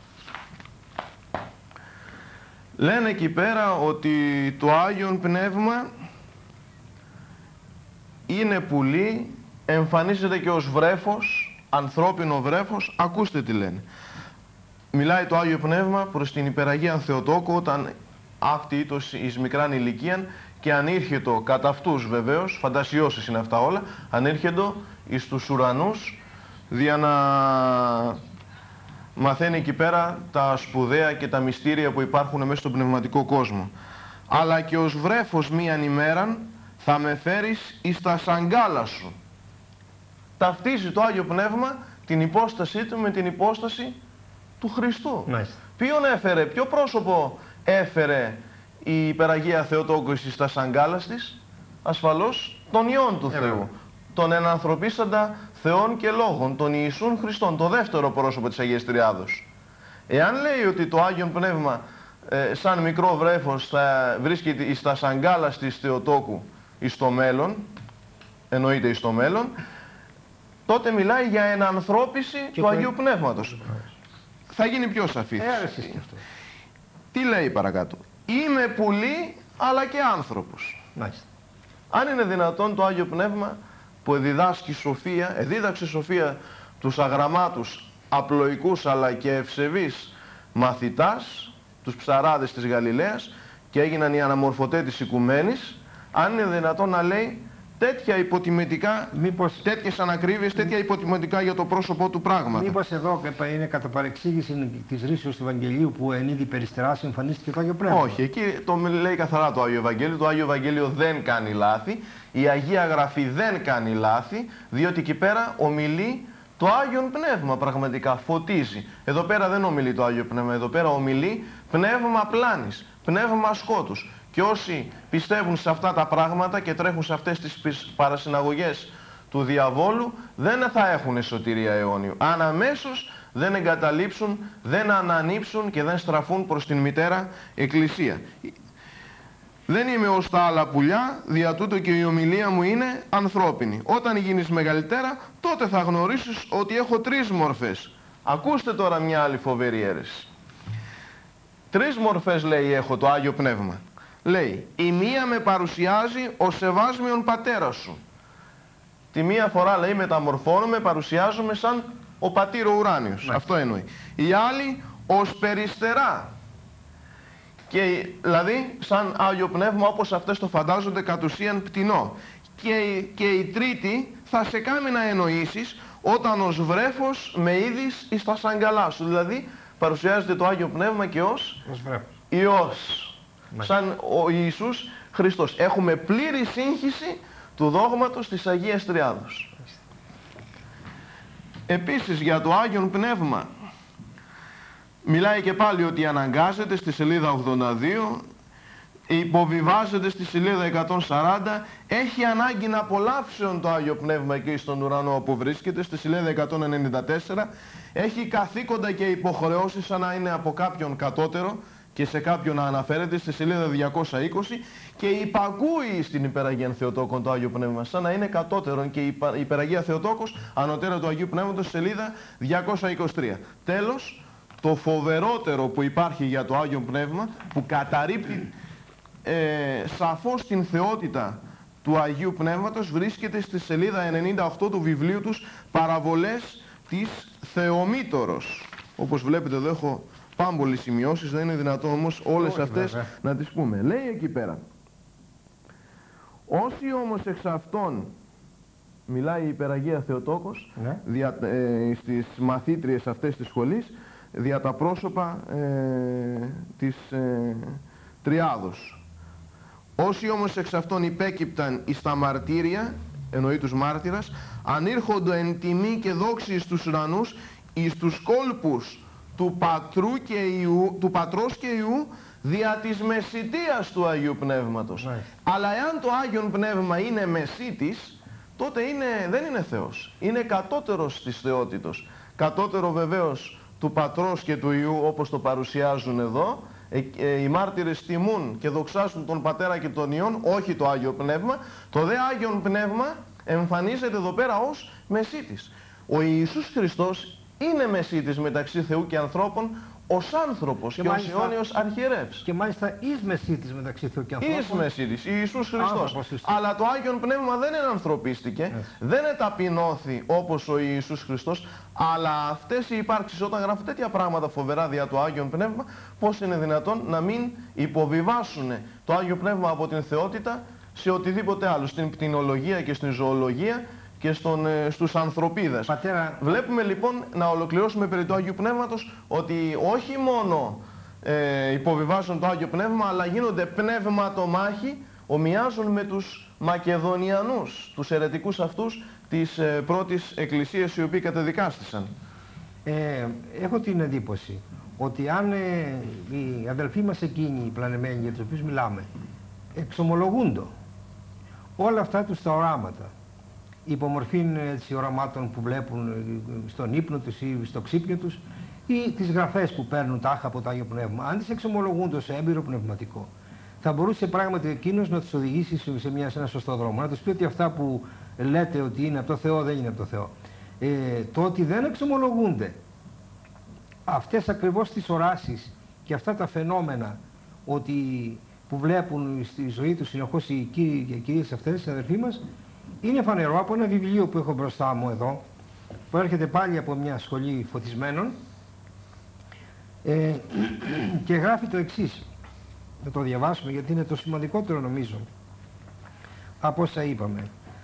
Λένε εκεί πέρα ότι το Άγιον Πνεύμα είναι πουλί, εμφανίζεται και ως βρέφος, ανθρώπινο βρέφος. Ακούστε τι λένε. Μιλάει το Άγιο Πνεύμα προς την Υπεραγία Θεοτόκο όταν αυτή ήτος εις μικράν ηλικίαν και ανήρχετο κατά αυτούς βεβαίως, φαντασιώσεις είναι αυτά όλα, ανήρχετο εις τους ουρανούς για να μαθαίνει εκεί πέρα τα σπουδαία και τα μυστήρια που υπάρχουν μέσα στον πνευματικό κόσμο. Αλλά και ως βρέφος μίαν ημέραν θα με φέρεις εις τα σαγκάλα σου. Ταυτίζει το Άγιο Πνεύμα την υπόστασή του με την υπόσταση του Χριστού. Μάλιστα. Ποιον έφερε, ποιο πρόσωπο έφερε η Υπεραγία Θεοτόκο εις τα σαγκάλας της? Ασφαλώς τον Υιόν του Θεού, τον ενανθρωπίσαντα Θεών και Λόγων, τον Ιησούν Χριστόν, το δεύτερο πρόσωπο της Αγίας Τριάδος. Εάν λέει ότι το Άγιον Πνεύμα σαν μικρό βρέφος θα βρίσκεται εις τα σαγκάλας της Θεοτόκου εις το μέλλον, εννοείται εις το μέλλον, τότε μιλάει για ενανθρώπιση του Αγίου Πνεύματος. Θα γίνει πιο σαφής. Τι λέει παρακάτω? Είμαι πουλί αλλά και άνθρωπος. Μάλιστα. Αν είναι δυνατόν το Άγιο Πνεύμα που διδάσκει σοφία, εδίδαξε σοφία τους αγραμμάτους, απλοϊκούς αλλά και ευσεβείς μαθητάς, τους ψαράδες της Γαλιλαίας, και έγιναν οι αναμορφωτές της οικουμένης, αν είναι δυνατόν να λέει τέτοια υποτιμητικά, τέτοιες ανακρίβειες, τέτοια υποτιμητικά για το πρόσωπό του πράγματα? Μήπως εδώ είναι κατά παρεξήγηση της ρήσεως του Ευαγγελίου που εν είδη περιστεράς εμφανίστηκε το Άγιο Πνεύμα? Όχι, εκεί το λέει καθαρά το Άγιο Ευαγγέλιο. Το Άγιο Ευαγγέλιο δεν κάνει λάθη, η Αγία Γραφή δεν κάνει λάθη, διότι εκεί πέρα ομιλεί το Άγιον Πνεύμα, πραγματικά φωτίζει. Εδώ πέρα δεν ομιλεί το Άγιο Πνεύμα, εδώ πέρα ομιλεί πνεύμα πλάνης, πνεύμα σκότους. Και όσοι πιστεύουν σε αυτά τα πράγματα και τρέχουν σε αυτές τις παρασυναγωγές του διαβόλου, δεν θα έχουν σωτηρία αιώνιου. Αν αμέσως δεν εγκαταλείψουν, δεν ανανύψουν και δεν στραφούν προς την Μητέρα Εκκλησία. Δεν είμαι ως τα άλλα πουλιά, δια τούτο και η ομιλία μου είναι ανθρώπινη. Όταν γίνεις μεγαλύτερα, τότε θα γνωρίσεις ότι έχω 3 μορφές. Ακούστε τώρα μια άλλη φοβερή αίρεση. 3 μορφές λέει έχω το Άγιο Πνεύμα. Λέει, η μία με παρουσιάζει ως σεβάσμιον πατέρα σου. Τη μία φορά λέει μεταμορφώνομαι, παρουσιάζομαι σαν ο πατήρ ο ουράνιος. Αυτό εννοεί. Η άλλη ως περιστερά. Και δηλαδή σαν Άγιο Πνεύμα όπως αυτές το φαντάζονται κατ' ουσίαν πτηνό. Και η τρίτη θα σε κάνει να εννοήσεις όταν ως βρέφος με είδεις εις τα σαγκαλά σου. Δηλαδή παρουσιάζεται το Άγιο Πνεύμα και ως Υιός. Σαν ο Ιησούς Χριστός. Έχουμε πλήρη σύγχυση του δόγματος της Αγίας Τριάδος. Επίσης για το Άγιον Πνεύμα μιλάει και πάλι ότι αναγκάζεται στη σελίδα 82 υποβιβάζεται στη σελίδα 140, έχει ανάγκη να απολαύσεων το Άγιο Πνεύμα εκεί στον ουρανό όπου βρίσκεται, στη σελίδα 194, έχει καθήκοντα και υποχρεώσεις σαν να είναι από κάποιον κατώτερο και σε κάποιον να αναφέρεται, στη σελίδα 220, και υπακούει στην Υπεραγία Θεοτόκον το Άγιο Πνεύμα σαν να είναι κατώτερον, και η Υπεραγία Θεοτόκος ανωτέρα του Αγίου Πνεύματος, σελίδα 223. Τέλος, το φοβερότερο που υπάρχει για το Άγιο Πνεύμα, που καταρρίπτει σαφώς την θεότητα του Αγίου Πνεύματος, βρίσκεται στη σελίδα 98 του βιβλίου τους «Παραβολές της Θεομήτωρος». Όπως βλέπετε εδώ έχω πάμπολες σημειώσεις, δεν είναι δυνατόν όμως όλες αυτές να τις πούμε. Λέει εκεί πέρα: όσοι όμως εξ αυτών, μιλάει η Υπεραγία Θεοτόκος, στις μαθήτριες αυτές της σχολής, δια τα πρόσωπα της Τριάδος. Όσοι όμως εξ αυτών υπέκυπταν εις τα μαρτύρια, εννοεί τους μάρτυρας, ανήρχοντο εν τιμή και δόξη εις τους ουρανούς, εις τους κόλπους του Πατρού και Υιού, του Πατρός και Υιού, δια της μεσιτείας του Αγίου Πνεύματος. Αλλά εάν το Άγιον Πνεύμα είναι μεσίτης, τότε δεν είναι Θεός. Είναι κατώτερος της θεότητος. Κατώτερο βεβαίως του Πατρός και του Υιού, όπως το παρουσιάζουν εδώ. Οι μάρτυρες τιμούν και δοξάσουν τον Πατέρα και τον Υιόν, όχι το Άγιο Πνεύμα. Το δε Άγιον Πνεύμα εμφανίζεται εδώ πέρα ως μεσίτης. Ο Ιησούς Χριστός είναι μεσίτης μεταξύ Θεού και ανθρώπων ως άνθρωπος και ως αιώνιος αρχιερεύς. Και μάλιστα εις μεσίτης μεταξύ Θεού και ανθρώπων. Εις μεσίτης, Ιησούς Χριστός. Αλλά το Άγιον Πνεύμα δεν ενανθρωπίστηκε, δεν εταπεινώθη όπως ο Ιησούς Χριστός, αλλά αυτές οι υπάρξεις, όταν γράφουν τέτοια πράγματα φοβερά δια το Άγιον Πνεύμα, πώς είναι δυνατόν να μην υποβιβάσουν το Άγιο Πνεύμα από την θεότητα σε οτιδήποτε άλλο, στην κτηνολογία και στην ζωολογία και στους ανθρωπίδες. Πατέρα... Βλέπουμε λοιπόν, να ολοκληρώσουμε περί του Άγιου Πνεύματος, ότι όχι μόνο υποβιβάζουν το Άγιο Πνεύμα, αλλά γίνονται πνευματομάχοι, ομοιάζουν με τους Μακεδονιανούς, τους αιρετικούς αυτούς της πρώτης εκκλησίας, οι οποίοι κατεδικάστησαν. Έχω την εντύπωση ότι αν οι αδελφοί μας εκείνοι, οι πλανεμένοι για τους οποίους μιλάμε, εξομολογούνται όλα αυτά τους τα οράματα, υπομορφή οραμάτων που βλέπουν στον ύπνο τους ή στο ξύπνιο τους, ή τις γραφές που παίρνουν τάχα από το Άγιο Πνεύμα, αν τις εξομολογούν σε έμπειρο πνευματικό, θα μπορούσε πράγματι εκείνος να τους οδηγήσει σε ένα σωστό δρόμο. Να τους πει ότι αυτά που λέτε ότι είναι από το Θεό δεν είναι από το Θεό. Το ότι δεν εξομολογούνται αυτές ακριβώς τις οράσεις και αυτά τα φαινόμενα που βλέπουν στη ζωή τους συνεχώς οι κύριοι και οι κυρίες αυτές, οι αδελφοί μας, είναι φανερό από ένα βιβλίο που έχω μπροστά μου εδώ, που έρχεται πάλι από μια σχολή φωτισμένων, και γράφει το εξής. Θα το διαβάσουμε γιατί είναι το σημαντικότερο νομίζω από όσα είπαμε.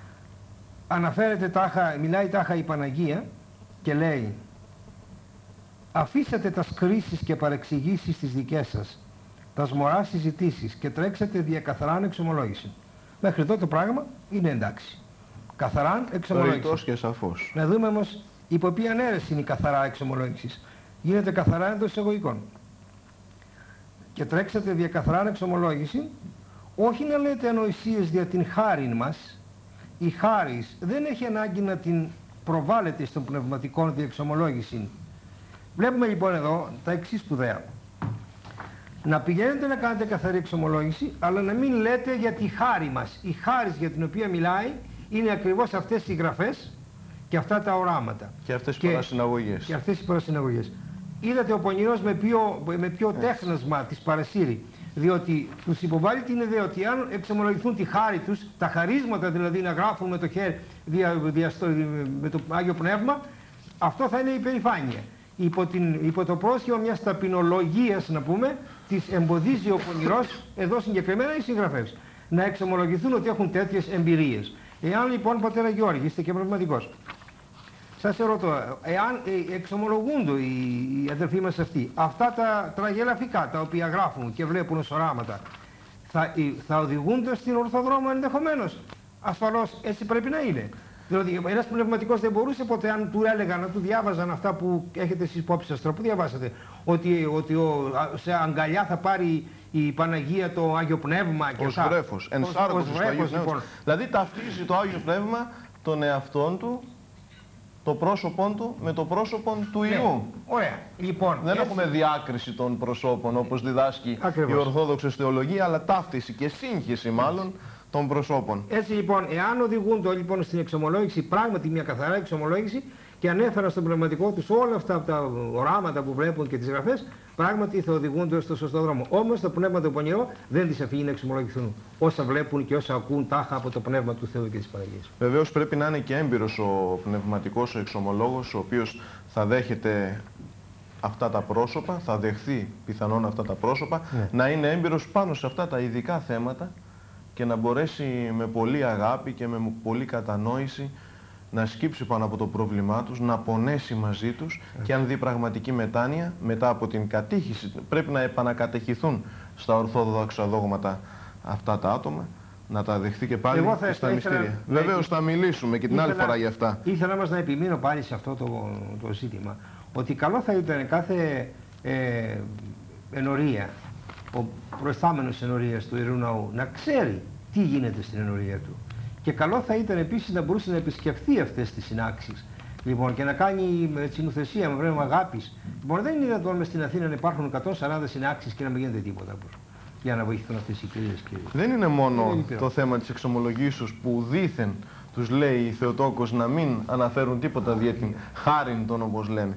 Μιλάει τάχα η Παναγία και λέει: αφήσατε τα κρίσεις και παρεξηγήσεις τις δικές σας, τα μωρά συζητήσεις, και τρέξατε δια καθαράν εξομολόγηση. Μέχρι εδώ το πράγμα είναι εντάξει. Καθαράν εξομολόγηση. Και σαφώς. Να δούμε όμως υπό ποιαν αίρεση είναι η καθαρά εξομολόγηση. Γίνεται καθαρά εντός εισαγωγικών. Και τρέξατε δια καθαράν εξομολόγηση, όχι να λέτε ανοησίες δια την χάριν μας. Η χάρις δεν έχει ανάγκη να την προβάλλεται στον πνευματικό διεξομολόγηση. Βλέπουμε λοιπόν εδώ τα εξής σπουδαία. Να πηγαίνετε να κάνετε καθαρή εξομολόγηση, αλλά να μην λέτε για τη χάρη μας. Η χάρις για την οποία μιλάει είναι ακριβώς αυτές οι γραφές και αυτά τα οράματα. Και αυτές οι παρασυναγωγές. Και αυτές οι παρασυναγωγές. Είδατε ο Πονηρός με ποιο τέχνασμα τις παρασύρει. Διότι τους υποβάλλει την ιδέα ότι αν εξομολογηθούν τη χάρη τους, τα χαρίσματα δηλαδή να γράφουν με το χέρι, με το Άγιο Πνεύμα, αυτό θα είναι υπερηφάνεια. Υπό το πρόσχημα μιας ταπεινολογίας, να πούμε, τις εμποδίζει ο Πονηρός, εδώ συγκεκριμένα οι συγγραφές, να εξομολογηθούν ότι έχουν τέτοιες εμπειρίες. Εάν λοιπόν, πατέρα Γιώργη, είστε και πνευματικός, σας ερωτώ, εάν εξομολογούνται οι αδελφοί μας αυτοί, αυτά τα τραγελαφικά τα οποία γράφουν και βλέπουν ως οράματα, θα οδηγούνται στην ορθοδρόμο ενδεχομένως? Ασφαλώς έτσι πρέπει να είναι. Δηλαδή ένας πνευματικός δεν μπορούσε ποτέ, αν του έλεγαν, να του διάβαζαν αυτά που έχετε στις υπόψεις σας, που διαβάσατε, ότι σε αγκαλιά θα πάρει η Παναγία το Άγιο Πνεύμα και ως βρέφος, ενσάρκωσης του Αγίου Πνεύματος. Λοιπόν. Δηλαδή ταυτίζει το Άγιο Πνεύμα τον εαυτόν του, το πρόσωπον του με το πρόσωπον του Ιού. Ωραία. Λοιπόν, δεν έχουμε διάκριση των προσώπων όπως διδάσκει η Ορθόδοξη θεολογία, αλλά ταύτιση και σύγχυση μάλλον των προσώπων. Έτσι λοιπόν, εάν οδηγούνται λοιπόν στην εξομολόγηση, πράγματι μια καθαρά εξομολόγηση, και ανέφερα στον πνευματικό τους όλα αυτά από τα οράματα που βλέπουν και τις γραφές, πράγματι θα οδηγούνται στο σωστό δρόμο. Όμως το πνεύμα το πονηρό δεν τις αφήνει να εξομολογηθούν. Όσα βλέπουν και όσα ακούν τάχα από το πνεύμα του Θεού και της Παναγίας. Βεβαίως πρέπει να είναι και έμπειρος ο πνευματικός, ο εξομολόγος, ο οποίος θα δέχεται αυτά τα πρόσωπα, θα δεχθεί πιθανόν αυτά τα πρόσωπα, να είναι έμπειρος πάνω σε αυτά τα ειδικά θέματα και να μπορέσει με πολλή αγάπη και με πολλή κατανόηση να σκύψει πάνω από το πρόβλημά τους, να πονέσει μαζί τους και αν δει πραγματική μετάνοια μετά από την κατήχηση, πρέπει να επανακατεχηθούν στα ορθόδοξα δόγματα αυτά τα άτομα, να τα δεχθεί και πάλι στα μυστήρια. Βεβαίως θα μιλήσουμε και την άλλη φορά για αυτά. Ήθελα όμως να επιμείνω πάλι σε αυτό το ζήτημα, ότι καλό θα ήταν κάθε ενορία, ο προϊστάμενος ενορίας του Ιερού Ναού, να ξέρει τι γίνεται στην ενορία του. Και καλό θα ήταν επίσης να μπορούσε να επισκεφθεί αυτές τις συνάξεις. Λοιπόν, και να κάνει με συνουθεσία, με πνεύμα αγάπης. Λοιπόν, δεν είναι δυνατόν μες στην Αθήνα να υπάρχουν 140 συνάξεις και να μην γίνεται τίποτα για να βοηθηθούν αυτές οι κυρίες και... Δεν είναι μόνο το θέμα της εξομολογήσεως που δήθεν τους λέει η Θεοτόκος να μην αναφέρουν τίποτα δια την χάριν των, όπως λένε.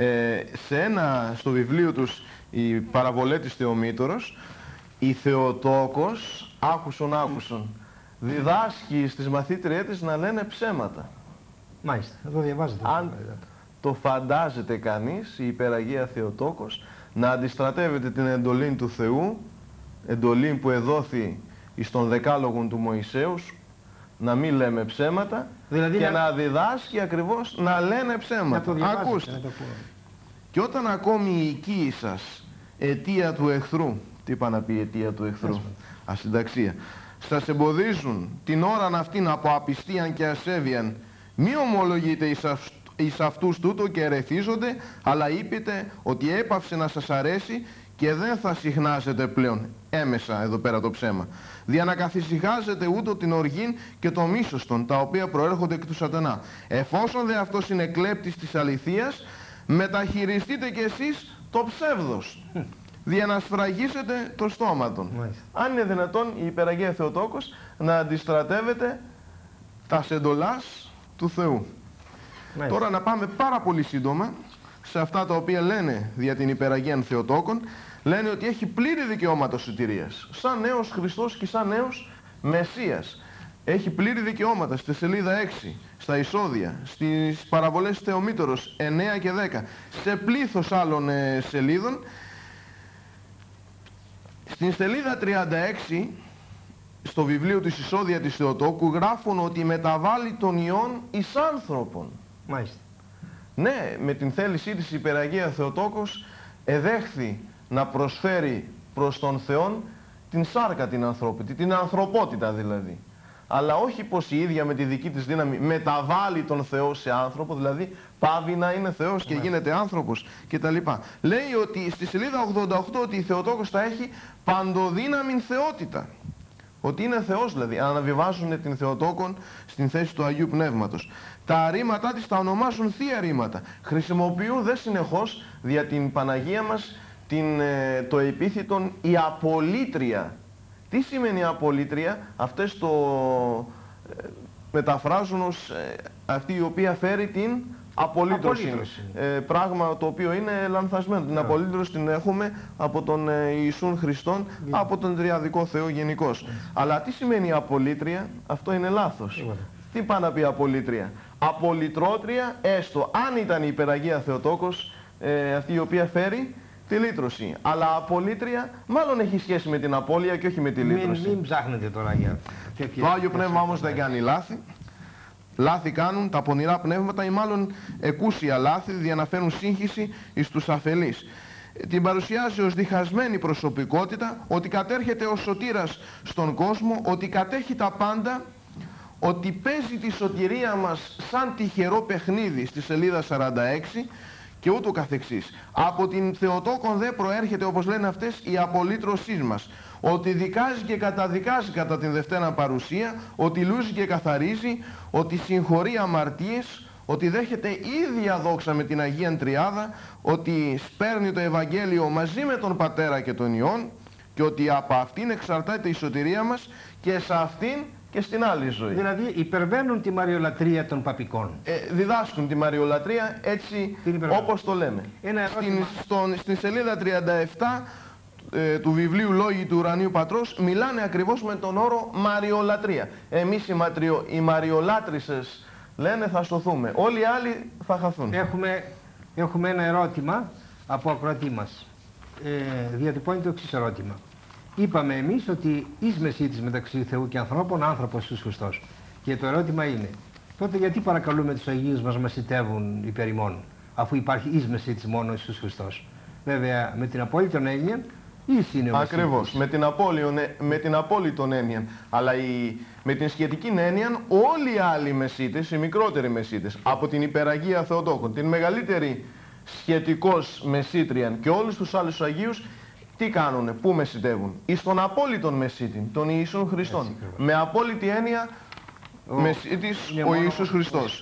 Στο βιβλίο τους η παραβολέ της Θεομήτωρος, η Θεοτόκος άκουσον διδάσκει στις μαθήτριές της να λένε ψέματα. Μάλιστα, θα το διαβάζετε. Αν το φαντάζεται κανείς, η υπεραγία Θεοτόκος να αντιστρατεύεται την εντολή του Θεού, εντολή που εδόθη στον δεκάλογον του Μωυσέους, να μην λέμε ψέματα, δηλαδή και να διδάσκει ακριβώς να λένε ψέματα. Ακούστε. Και όταν ακόμη η οικοί σας αιτία του εχθρού, τι είπα να πει αιτία του εχθρού, ασυνταξία, σας εμποδίζουν την ώραν αυτήν από απιστίαν και ασέβιαν, μη ομολογείτε εις αυτούς τούτο και ερεθίζονται, αλλά είπετε ότι έπαυσε να σας αρέσει και δεν θα συχνάζετε πλέον έμεσα εδώ πέρα το ψέμα. Δια να καθησυχάζετε ούτω την οργήν και το μίσοστον, τα οποία προέρχονται εκ του σατανά. Εφόσον δε αυτός είναι κλέπτης της αληθείας, μεταχειριστείτε κι εσείς το ψεύδος, δια να σφραγίσετε το στόμα των. Αν είναι δυνατόν η υπεραγία Θεοτόκος να αντιστρατεύεται τα εντολάς του Θεού. Τώρα να πάμε πάρα πολύ σύντομα σε αυτά τα οποία λένε δια την υπεραγία Θεοτόκον. Λένε ότι έχει πλήρη δικαιώματα σωτηρίας, σαν νέος Χριστός και σαν νέος Μεσσίας. Έχει πλήρη δικαιώματα στη σελίδα 6, στα εισόδια, στις παραβολές Θεομήτωρος 9 και 10, σε πλήθος άλλων σελίδων. Στην σελίδα 36, στο βιβλίο της Εισόδια της Θεοτόκου, γράφουν ότι μεταβάλλει τον Υιόν εις άνθρωπον. Μάλιστα. Ναι, με την θέλησή της η υπεραγία Θεοτόκος εδέχθη να προσφέρει προς τον Θεόν την σάρκα την ανθρώπινη, την ανθρωπότητα δηλαδή. Αλλά όχι πως η ίδια με τη δική της δύναμη μεταβάλλει τον Θεό σε άνθρωπο, δηλαδή πάβει να είναι Θεός και γίνεται άνθρωπος κτλ. Λέει ότι στη σελίδα 88 ότι η Θεοτόκος θα έχει παντοδύναμη θεότητα. Ότι είναι Θεός δηλαδή, αναβιβάζουν την Θεοτόκον στην θέση του Αγίου Πνεύματος. Τα ρήματά της τα ονομάζουν θεία ρήματα. Χρησιμοποιούν δε συνεχώς δια την Παναγία μας το επίθετον η απολύτρια. Τι σημαίνει απολύτρια? Αυτές το μεταφράζουν ως αυτή η οποία φέρει την απολύτρωση. Πράγμα το οποίο είναι λανθασμένο. Την απολύτρωση την έχουμε από τον Ιησούν Χριστόν, από τον Τριαδικό Θεό γενικώς. Αλλά τι σημαίνει απολύτρια? Αυτό είναι λάθος. Τι πάει να πει απολύτρια? Απολυτρώτρια, έστω αν ήταν η υπεραγία Θεοτόκος αυτή η οποία φέρει τη λύτρωση. Αλλά απολύτρια μάλλον έχει σχέση με την απώλεια και όχι με τη λύτρωση. Μην ψάχνετε τώρα για... Το Άγιο Πνεύμα όμως δεν κάνει λάθη. Λάθη κάνουν τα πονηρά πνεύματα ή μάλλον εκούσια λάθη για να φέρουν σύγχυση εις τους αφελείς. Την παρουσιάζει ως διχασμένη προσωπικότητα, ότι κατέρχεται ως σωτήρας στον κόσμο, ότι κατέχει τα πάντα, ότι παίζει τη σωτηρία μας σαν τυχερό παιχνίδι στη σελίδα 46 και ούτω καθεξής. Από την Θεοτόκον δε προέρχεται, όπως λένε αυτές, η απολύτρωσή μας. Ότι δικάζει και καταδικάζει κατά την Δευτέρα Παρουσία, ότι λούζει και καθαρίζει, ότι συγχωρεί αμαρτίες, ότι δέχεται ίδια δόξα με την Αγία Τριάδα, ότι σπέρνει το Ευαγγέλιο μαζί με τον Πατέρα και τον Υιόν και ότι από αυτήν εξαρτάται η σωτηρία μας και σε αυτήν και στην άλλη ζωή. Δηλαδή υπερβαίνουν τη μαριολατρία των παπικών. Διδάσκουν τη μαριολατρία έτσι όπως το λέμε. Στην σελίδα 37 του βιβλίου Λόγοι του Ουρανίου Πατρός μιλάνε ακριβώς με τον όρο μαριολατρία. Εμείς οι μαριολάτρισσες λένε θα σωθούμε, όλοι οι άλλοι θα χαθούν. Έχουμε ένα ερώτημα από ακροατή μας. Διατυπώνει το εξής ερώτημα. Είπαμε εμείς ότι εις μεσίτης μεταξύ Θεού και ανθρώπων, άνθρωπος Ιησούς Χριστός. Και το ερώτημα είναι, τότε γιατί παρακαλούμε τους Αγίους μας μεσιτεύουν υπέρ ημών, αφού υπάρχει εις μεσίτης μόνο Ιησούς Χριστός. Βέβαια, με την απόλυτη έννοια, εις είναι ο μεσίτης. Ακριβώς, με την απόλυτη έννοια. Αλλά με την σχετική έννοια, όλοι οι άλλοι μεσίτες, οι μικρότεροι μεσίτες, από την Υπεραγία Θεοτόκον, την μεγαλύτερη σχετικώς μεσίτριαν και όλους τους άλλους Αγίους, τι κάνουνε, πού μεσιτεύουν? Εις τον απόλυτον μεσίτην, τον Ιησούν Χριστόν. Με απόλυτη έννοια, μεσίτης ο Ιησούς Χριστός.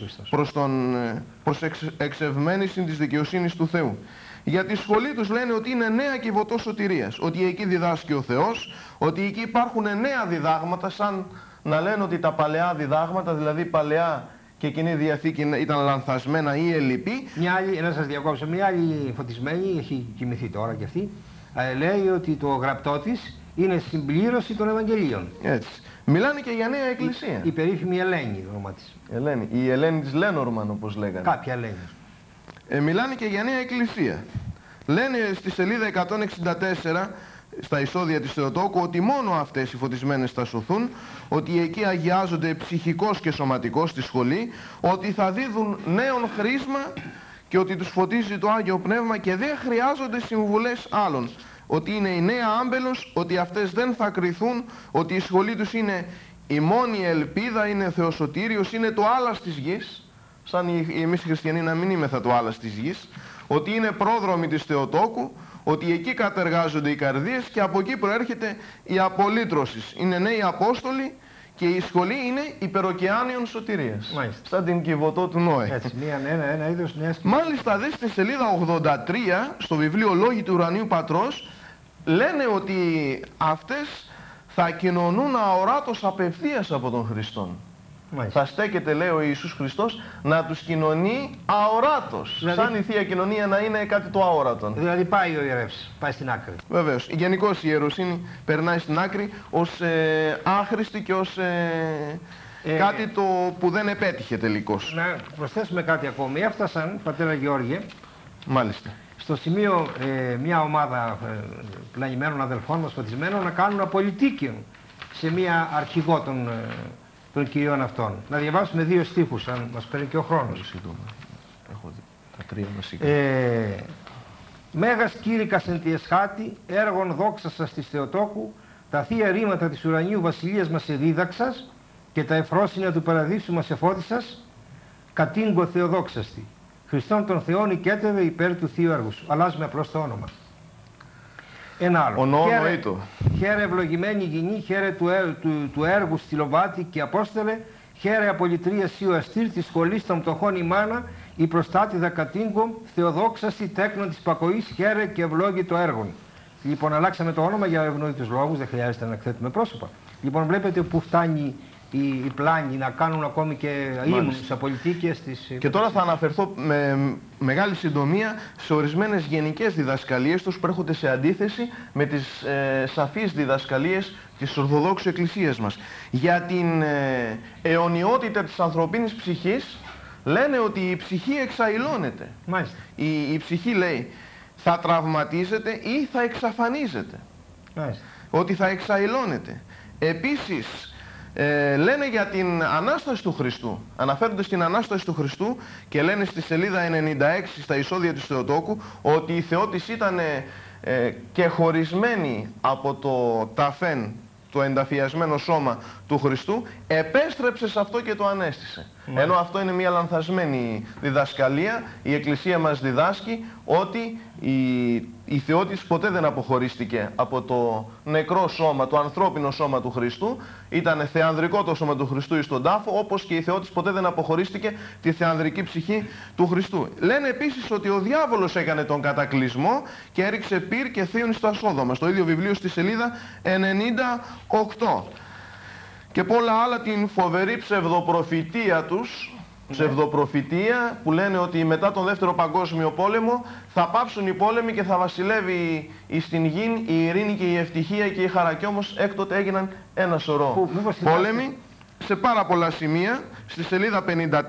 Προς εξευμένηση της δικαιοσύνης του Θεού. Για τη σχολή τους λένε ότι είναι νέα κυβωτός σωτηρίας. Ότι εκεί διδάσκει ο Θεός, ότι εκεί υπάρχουν νέα διδάγματα, σαν να λένε ότι τα παλαιά διδάγματα, δηλαδή παλαιά και Κοινή Διαθήκη ήταν λανθασμένα ή ελλειπή. Να σας διακόψω, μια άλλη φωτισμένη, έχει κοιμηθεί τώρα κι αυτή, λέει ότι το γραπτό της είναι συμπλήρωση των Ευαγγελίων. Έτσι. Μιλάνε και για νέα εκκλησία. Η περίφημη Ελένη, το όνομα της. Ελένη. Η Ελένη της Λένορμαν, όπως λέγανε. Κάποια Ελένη. Μιλάνε και για νέα εκκλησία. Λένε στη σελίδα 164, στα εισόδια της Θεοτόκου, ότι μόνο αυτές οι φωτισμένες θα σωθούν, ότι εκεί αγιάζονται ψυχικός και σωματικός στη σχολή, ότι θα δίδουν νέον χρήσμα και ότι τους φωτίζει το Άγιο Πνεύμα και δεν χρειάζονται συμβουλές άλλων. Ότι είναι η νέα άμπελος, ότι αυτές δεν θα κριθούν, ότι η σχολή τους είναι η μόνη ελπίδα, είναι Θεοσωτήριος, είναι το άλας της γης, σαν εμείς οι χριστιανοί να μην είμεθα το άλας της γης, ότι είναι πρόδρομοι της Θεοτόκου, ότι εκεί κατεργάζονται οι καρδίες και από εκεί προέρχεται η απολύτρωση. Είναι νέοι Απόστολοι και η σχολή είναι υπεροκεάνιον σωτηρίας. Μάλιστα. Σαν την Κιβωτό του Νόε. Έτσι, ένα είδος νέας. Μάλιστα δε στη σελίδα 83 στο βιβλίο Λόγοι του Ουρανίου Πατρός λένε ότι αυτές θα κοινωνούν αοράτως απευθείας από τον Χριστόν. Μάλιστα. Θα στέκεται, λέει ο Ιησούς Χριστός, να τους κοινωνεί αοράτως. Δηλαδή, σαν η Θεία Κοινωνία να είναι κάτι το αόρατον. Δηλαδή πάει ο ιερεύς, πάει στην άκρη. Βεβαίως. Γενικώς η ιεροσύνη περνάει στην άκρη ως άχρηστη και ως κάτι το που δεν επέτυχε τελικώς. Να προσθέσουμε κάτι ακόμη. Έφτασαν, πατέρα Γεώργιε, μάλιστα, στο σημείο μια ομάδα πλανημένων αδελφών μας φωτισμένων να κάνουν απολυτίκιο σε μια αρχηγό των κυριών αυτών. Να διαβάσουμε 2 στίχους, αν μας παίρνει και ο χρόνος. Έχω τα 3 βασικά. Μέγας κήρυκας εν τη εσχάτη, έργων δόξα σας της Θεοτόκου, τα θεία ρήματα της ουρανίου βασιλείας μας εδίδαξας και τα εφρόσινα του παραδείσου μας εφώτισας, κατήγκο Θεοδόξαστη. Χριστόν των Θεών οικέτευε υπέρ του θείου έργου σου. Αλλάζουμε απλώς το όνομα. Ένα άλλο. Χαίρε ευλογημένη γηνή, χαίρε του έργου στυλοβάτη και Απόστολε, χαίρε απολυτρία σίου αστήρ της σχολής των πτωχών η μάνα, η προστάτηδα κατήγκο, Θεοδόξαστη τέκνον της πακοής, χαίρε και ευλόγητο έργον. Λοιπόν, αλλάξαμε το όνομα για ευνοήτους λόγους, δεν χρειάζεται να εκθέτουμε πρόσωπα. Λοιπόν, βλέπετε που φτάνει οι πλάνοι να κάνουν ακόμη και ύμνους απολυτίκες της... Και τώρα θα αναφερθώ με μεγάλη συντομία σε ορισμένες γενικές διδασκαλίες τους που έρχονται σε αντίθεση με τις σαφείς διδασκαλίες της Ορθοδόξου Εκκλησίας μας. Για την αιωνιότητα της ανθρωπίνης ψυχής λένε ότι η ψυχή εξαηλώνεται. Μάλιστα. Η ψυχή, λέει, θα τραυματίζεται ή θα εξαφανίζεται. Μάλιστα. Ότι θα εξαηλώνεται. Επίσης, λένε για την Ανάσταση του Χριστού. Αναφέρονται στην Ανάσταση του Χριστού και λένε στη σελίδα 96 στα εισόδια της Θεοτόκου ότι η θεότης ήταν και χωρισμένη από το ταφέν το ενταφιασμένο σώμα του Χριστού, επέστρεψε σε αυτό και το ανέστησε. Ενώ αυτό είναι μια λανθασμένη διδασκαλία. Η Εκκλησία μας διδάσκει ότι η Θεότης ποτέ δεν αποχωρίστηκε από το νεκρό σώμα, το ανθρώπινο σώμα του Χριστού. Ήταν θεανδρικό το σώμα του Χριστού εις τον τάφο, όπως και η Θεότης ποτέ δεν αποχωρίστηκε τη θεανδρική ψυχή του Χριστού. Λένε επίσης ότι ο διάβολος έκανε τον κατακλυσμό και έριξε πυρ και θείον στα Σόδομα, στο ίδιο βιβλίο στη σελίδα 98. Και πολλά άλλα, την φοβερή ψευδοπροφητεία τους, ψευδοπροφητεία που λένε ότι μετά τον Δεύτερο Παγκόσμιο Πόλεμο θα πάψουν οι πόλεμοι και θα βασιλεύει στην γη η ειρήνη και η ευτυχία και η χαρά. Και όμως έκτοτε έγιναν ένα σωρό πόλεμοι σε πάρα πολλά σημεία, στη σελίδα 54,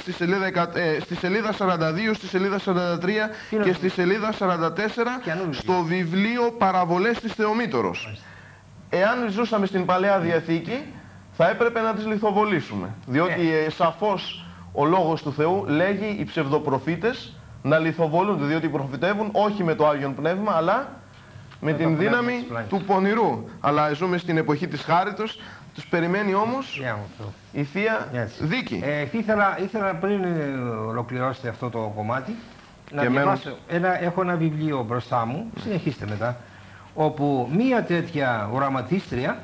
στη σελίδα 42, στη σελίδα 43 και στη σελίδα 44 στο βιβλίο Παραβολές της Θεομήτωρος. Εάν ζούσαμε στην Παλαιά Διαθήκη, θα έπρεπε να τις λιθοβολήσουμε. Διότι σαφώς ο Λόγος του Θεού λέγει οι ψευδοπροφήτες να λιθοβολούνται, διότι προφητεύουν όχι με το Άγιον Πνεύμα, αλλά με την δύναμη του πονηρού. Αλλά ζούμε στην εποχή της χάριτος, τους περιμένει όμως η Θεία Δίκη. Ήθελα πριν ολοκληρώσετε αυτό το κομμάτι, να διαβάσω έχω ένα βιβλίο μπροστά μου, συνεχίστε μετά, όπου μία τέτοια οραματίστρια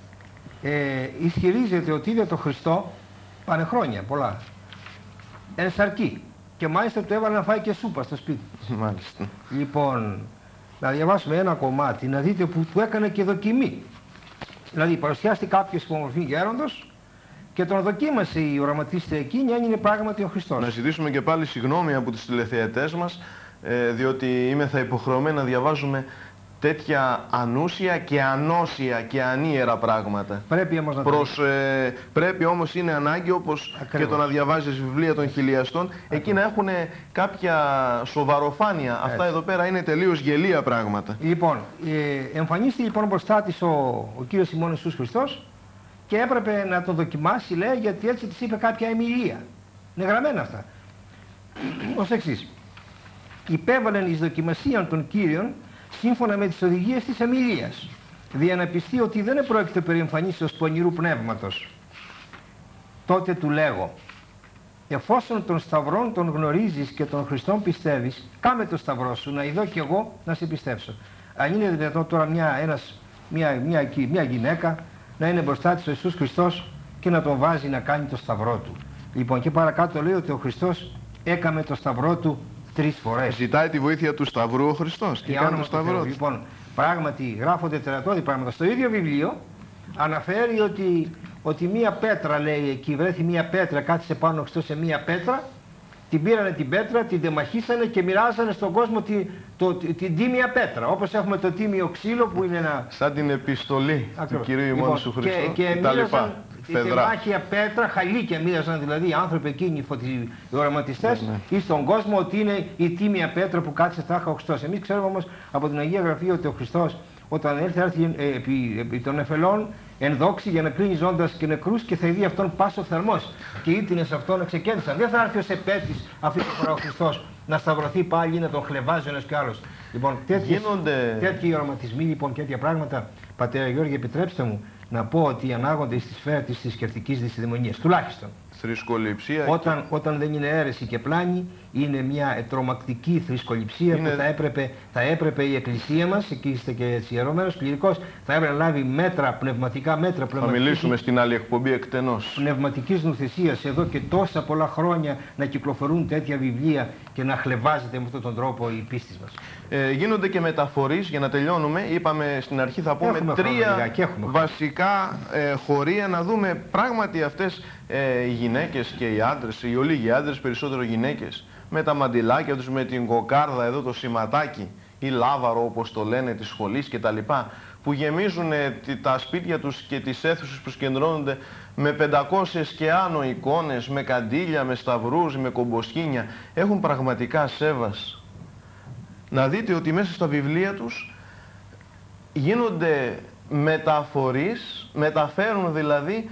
ισχυρίζεται ότι είδε τον Χριστό, πάνε χρόνια πολλά, εν σαρκή, και μάλιστα του έβαλε να φάει και σούπα στο σπίτι. Μάλιστα. Λοιπόν, να διαβάσουμε ένα κομμάτι, να δείτε που του έκανε και δοκιμή. Δηλαδή παρουσιάστηκε κάποιος υπομορφή γέροντος και τον δοκίμασε η οραματίστρια εκείνη αν είναι πράγματι ο Χριστός. Να ζητήσουμε και πάλι συγγνώμη από τις τηλεθεατές μας, διότι θα υποχρεωμένοι να διαβάζουμε τέτοια ανούσια και ανώσια και ανίερα πράγματα. Πρέπει όμως να πρέπει όμως, είναι ανάγκη, όπως και το να διαβάζεις βιβλία των χιλιαστών, εκεί να έχουν κάποια σοβαροφάνεια. Αυτά εδώ πέρα είναι τελείως γελία πράγματα. Λοιπόν, εμφανίστηκε λοιπόν μπροστά της ο Κύριος ημών Ιησούς Χριστός και έπρεπε να το δοκιμάσει, λέει, γιατί έτσι της είπε κάποια εμιλία. Είναι γραμμένα αυτά. Ως εξής. Υπέβαλεν εις δοκιμασίαν των Κύριων σύμφωνα με τις οδηγίες της εμιλίας, δια να πιστεί ότι δεν επρόκειται περί εμφανίσεως πονηρού πνεύματος. Τότε του λέγω, εφόσον τον Σταυρόν τον γνωρίζεις και τον Χριστόν πιστεύεις, κάμε το Σταυρό σου, να ειδώ κι εγώ να σε πιστέψω. Αν είναι δυνατόν τώρα μια γυναίκα να είναι μπροστά της ο Ιησούς Χριστός και να τον βάζει να κάνει το Σταυρό του. Λοιπόν, και παρακάτω λέει ότι ο Χριστός έκαμε το Σταυρό του 3 φορές. Ζητάει τη βοήθεια του Σταυρού ο Χριστός και κάνει το Σταυρό του. Λοιπόν, πράγματι γράφονται τερατώδη πράγματα. Στο ίδιο βιβλίο αναφέρει ότι μία πέτρα, λέει, εκεί βρέθη μία πέτρα, κάθισε πάνω ο Χριστός σε μία πέτρα, την πήρανε την πέτρα, την τεμαχίσανε και μοιράζανε στον κόσμο την τίμια πέτρα. Όπως έχουμε το τίμιο ξύλο που είναι ένα... Σαν την επιστολή του Κυρίου ημών Ιησού Χριστού και τα λοιπά. Τη τεμάχια πέτρα, χαλίκια μοίραζαν δηλαδή οι άνθρωποι εκείνοι, οι οραματιστές, ή στον κόσμο ότι είναι η τίμια πέτρα που κάθισε τάχα ο Χριστός. Εμείς ξέρουμε όμως από την Αγία Γραφή ότι ο Χριστός όταν έρθει επί των νεφελών εν δόξη για να κλείνει ζώντας και νεκρούς και θα ειδεί αυτόν πάσο θερμός και ήττινες αυτόν εξεκέντησαν. Δεν θα έρθει ως επέτης αυτή τη φορά ο Χριστός να σταυρωθεί πάλι ή να τον χλεβάζει ένας κι άλλος. Λοιπόν, τέτοιοι οραματισμοί λοιπόν και τέτοια πράγματα, Πατέρα Γιώργη, επιτρέψτε μου να πω ότι ανάγονται στη σφαίρα της θρησκευτικής δυσιδαιμονίας, τουλάχιστον. Θρησκοληψία. Όταν δεν είναι αίρεση και πλάνη, είναι μια τρομακτική θρησκοληψία που θα έπρεπε η Εκκλησία μας, εκεί είστε και έτσι ιερωμένος, κληρικός, θα έπρεπε να λάβει μέτρα, πνευματικά μέτρα. Θα μιλήσουμε στην άλλη εκπομπή εκτενώς. Πνευματικής νουθεσίας εδώ και τόσα πολλά χρόνια να κυκλοφορούν τέτοια βιβλία και να χλεβάζεται με αυτόν τον τρόπο η πίστη μας. Γίνονται και μεταφορείς, για να τελειώνουμε. Είπαμε στην αρχή θα πούμε τρία βασικά χωρία, να δούμε πράγματι αυτές οι γυναίκες και οι άντρες, οι ολίγοι άντρες, περισσότερο γυναίκες, με τα μαντιλάκια τους, με την κοκάρδα εδώ, το σηματάκι ή λάβαρο όπως το λένε της σχολής και τα λοιπά, που γεμίζουν τα σπίτια τους και τις αίθουσες που συγκεντρώνονται με 500 και άνω εικόνες, με καντήλια, με σταυρούς, με κομποσκήνια. Έχουν πραγματικά σέβας. Να δείτε ότι μέσα στα βιβλία τους γίνονται μεταφορείς, μεταφέρουν δηλαδή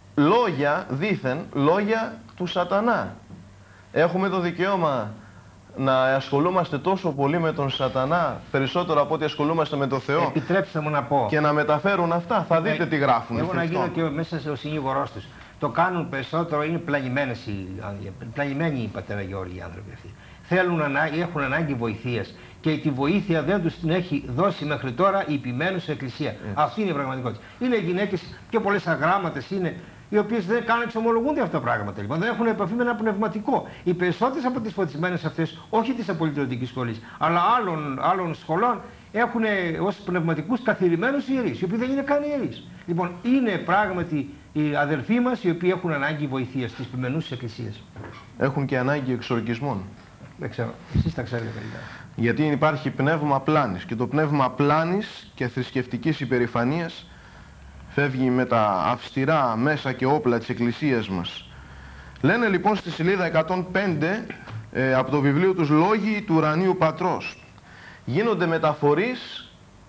λόγια, δήθεν, λόγια του σατανά. Έχουμε το δικαίωμα να ασχολούμαστε τόσο πολύ με τον σατανά, περισσότερο από ό,τι ασχολούμαστε με τον Θεό. Επιτρέψτε μου να πω. Και να μεταφέρουν αυτά. Θα δείτε τι γράφουν. Εγώ να γίνω και μέσα ο συνήγορός τους. Το κάνουν περισσότερο, είναι πλαγημένοι οι πατέρα Γεώργοι οι άνθρωποι αυτοί. Έχουν ανάγκη βοηθείας και τη βοήθεια δεν τους την έχει δώσει μέχρι τώρα η υπημένους Εκκλησία. Αυτή είναι η πραγματικότητα. Είναι γυναίκες και πολλές αγράμματες είναι, οι οποίες δεν καν εξομολογούνται αυτά τα πράγματα. Λοιπόν, δεν έχουν επαφή με ένα πνευματικό. Οι περισσότερες από τις φωτισμένες αυτές, όχι της απολυτρωτικής σχολής, αλλά άλλων σχολών, έχουν ως πνευματικούς καθηρημένους ιερείς, οι οποίοι δεν είναι καν ιερείς. Λοιπόν, είναι πράγματι οι αδελφοί μας οι οποίοι έχουν ανάγκη βοηθείας της επιμενούς Εκκλησίας. Έχουν και ανάγκη εξορκισμών. Δεν ξέρω, εσείς τα ξέρετε καλύτερα. Γιατί υπάρχει πνεύμα πλάνης και το πνεύμα πλάνης και θρησκευτικής υπερηφανίας φεύγει με τα αυστηρά μέσα και όπλα της Εκκλησίας μας. Λένε λοιπόν στη σελίδα 105 από το βιβλίο τους «Λόγοι του ουρανίου πατρός». Γίνονται μεταφορείς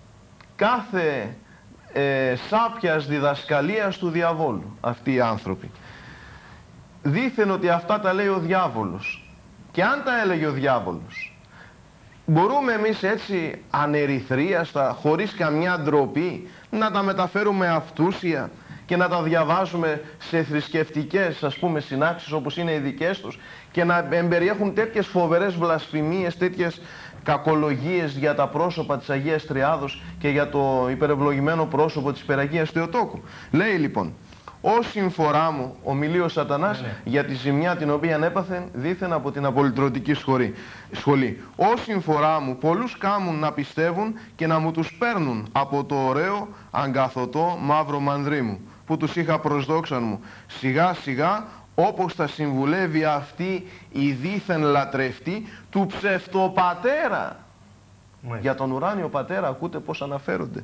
κάθε σάπιας διδασκαλίας του διαβόλου αυτοί οι άνθρωποι. Δήθεν ότι αυτά τα λέει ο διάβολος. Και αν τα έλεγε ο διάβολος, μπορούμε εμείς έτσι ανερυθρίαστα, χωρίς καμιά ντροπή, να τα μεταφέρουμε αυτούσια και να τα διαβάζουμε σε θρησκευτικές, ας πούμε, συνάξεις όπως είναι οι δικές τους και να εμπεριέχουν τέτοιες φοβερές βλασφημίες, τέτοιες κακολογίες για τα πρόσωπα της Αγίας Τριάδος και για το υπερευλογημένο πρόσωπο της Υπεραγίας Θεοτόκου. Λέει λοιπόν: «Ως συμφορά μου ομιλεί ο Σατανάς για τη ζημιά την οποία έπαθε δήθεν από την απολυτρωτική σχολή. Ως συμφορά μου πολλούς κάμουν να πιστεύουν και να μου τους παίρνουν από το ωραίο αγκαθωτό μαύρο μανδρί μου που τους είχα προσδόξαν μου. Σιγά σιγά όπως θα συμβουλεύει αυτή η δήθεν λατρευτή του ψευτοπατέρα». Για τον ουράνιο πατέρα ακούτε πως αναφέρονται.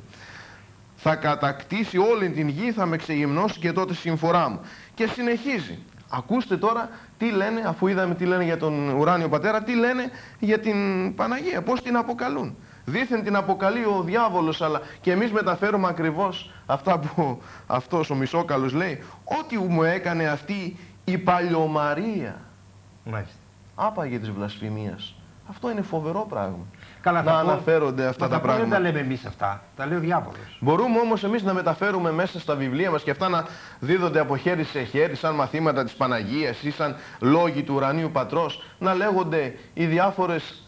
«Θα κατακτήσει όλη την γη, θα με ξεγυμνώσει και τότε συμφορά μου». Και συνεχίζει. Ακούστε τώρα τι λένε, αφού είδαμε τι λένε για τον ουράνιο πατέρα, τι λένε για την Παναγία, πώς την αποκαλούν. Δήθεν την αποκαλεί ο διάβολος, αλλά και εμείς μεταφέρουμε ακριβώς αυτά που αυτός ο Μισόκαλος λέει. «Ό,τι μου έκανε αυτή η Παλιωμαρία». Μάλιστα. Άπαγε της βλασφημίας. Αυτό είναι φοβερό πράγμα. Καλά, να αναφέρονται αυτά τα πράγματα. Δεν τα λέμε εμείς αυτά, τα λέει ο διάβολος. Μπορούμε όμως εμείς να μεταφέρουμε μέσα στα βιβλία μας και αυτά να δίδονται από χέρι σε χέρι σαν μαθήματα της Παναγίας ή σαν λόγοι του ουρανίου πατρός, να λέγονται οι διάφορες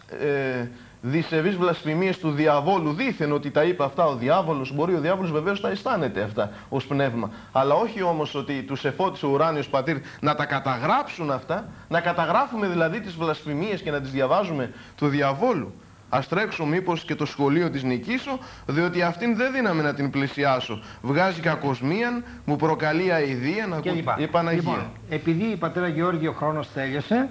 δισεβείς βλασφημίες του διαβόλου. Δήθεν ότι τα είπε αυτά ο διάβολος. Μπορεί ο διάβολος βεβαίως να αισθάνεται αυτά ως πνεύμα, αλλά όχι όμως ότι τους εφώτισε ο ουράνιος πατήρ να τα καταγράψουν αυτά, να καταγράφουμε δηλαδή τις βλασφημίες και να τις διαβάζουμε του διαβόλου. Ας τρέξω μήπως και το σχολείο της νικήσω, διότι αυτήν δεν δύναμαι να την πλησιάσω. Βγάζει κακοσμίαν, μου προκαλεί αηδία, να η Παναγία. Λοιπόν, επειδή πατέρα Γεώργη ο χρόνος τέλειωσε,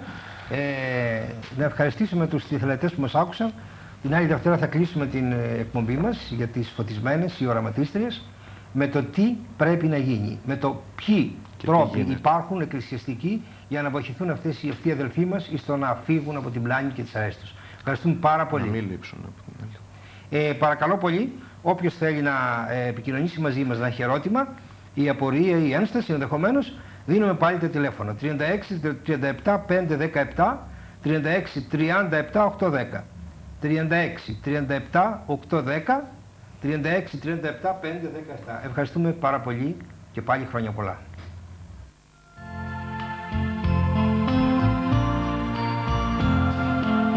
να ευχαριστήσουμε τους τηλεθεατές που μας άκουσαν. Την άλλη Δευτέρα θα κλείσουμε την εκπομπή μας για τις φωτισμένες ή οραματίστριες με το τι πρέπει να γίνει, με το ποιοι τρόποι υπάρχουν εκκλησιαστικοί για να βοηθηθούν αυτοί οι αδελφοί μας στο να φύγουν από την πλάνη και τις αρέσεις τους. Ευχαριστούμε πάρα πολύ. Να μην λείψουν από την άλλη. Παρακαλώ πολύ, όποιος θέλει να επικοινωνήσει μαζί μας, να έχει ερώτημα ή απορία ή ένσταση ενδεχομένως, δίνουμε πάλι τα τηλέφωνα 36 37 517 36 37 810 36 37 810 36 37 517. Ευχαριστούμε πάρα πολύ και πάλι χρόνια πολλά.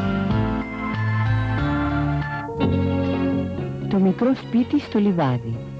Το μικρό σπίτι στο λιβάδι.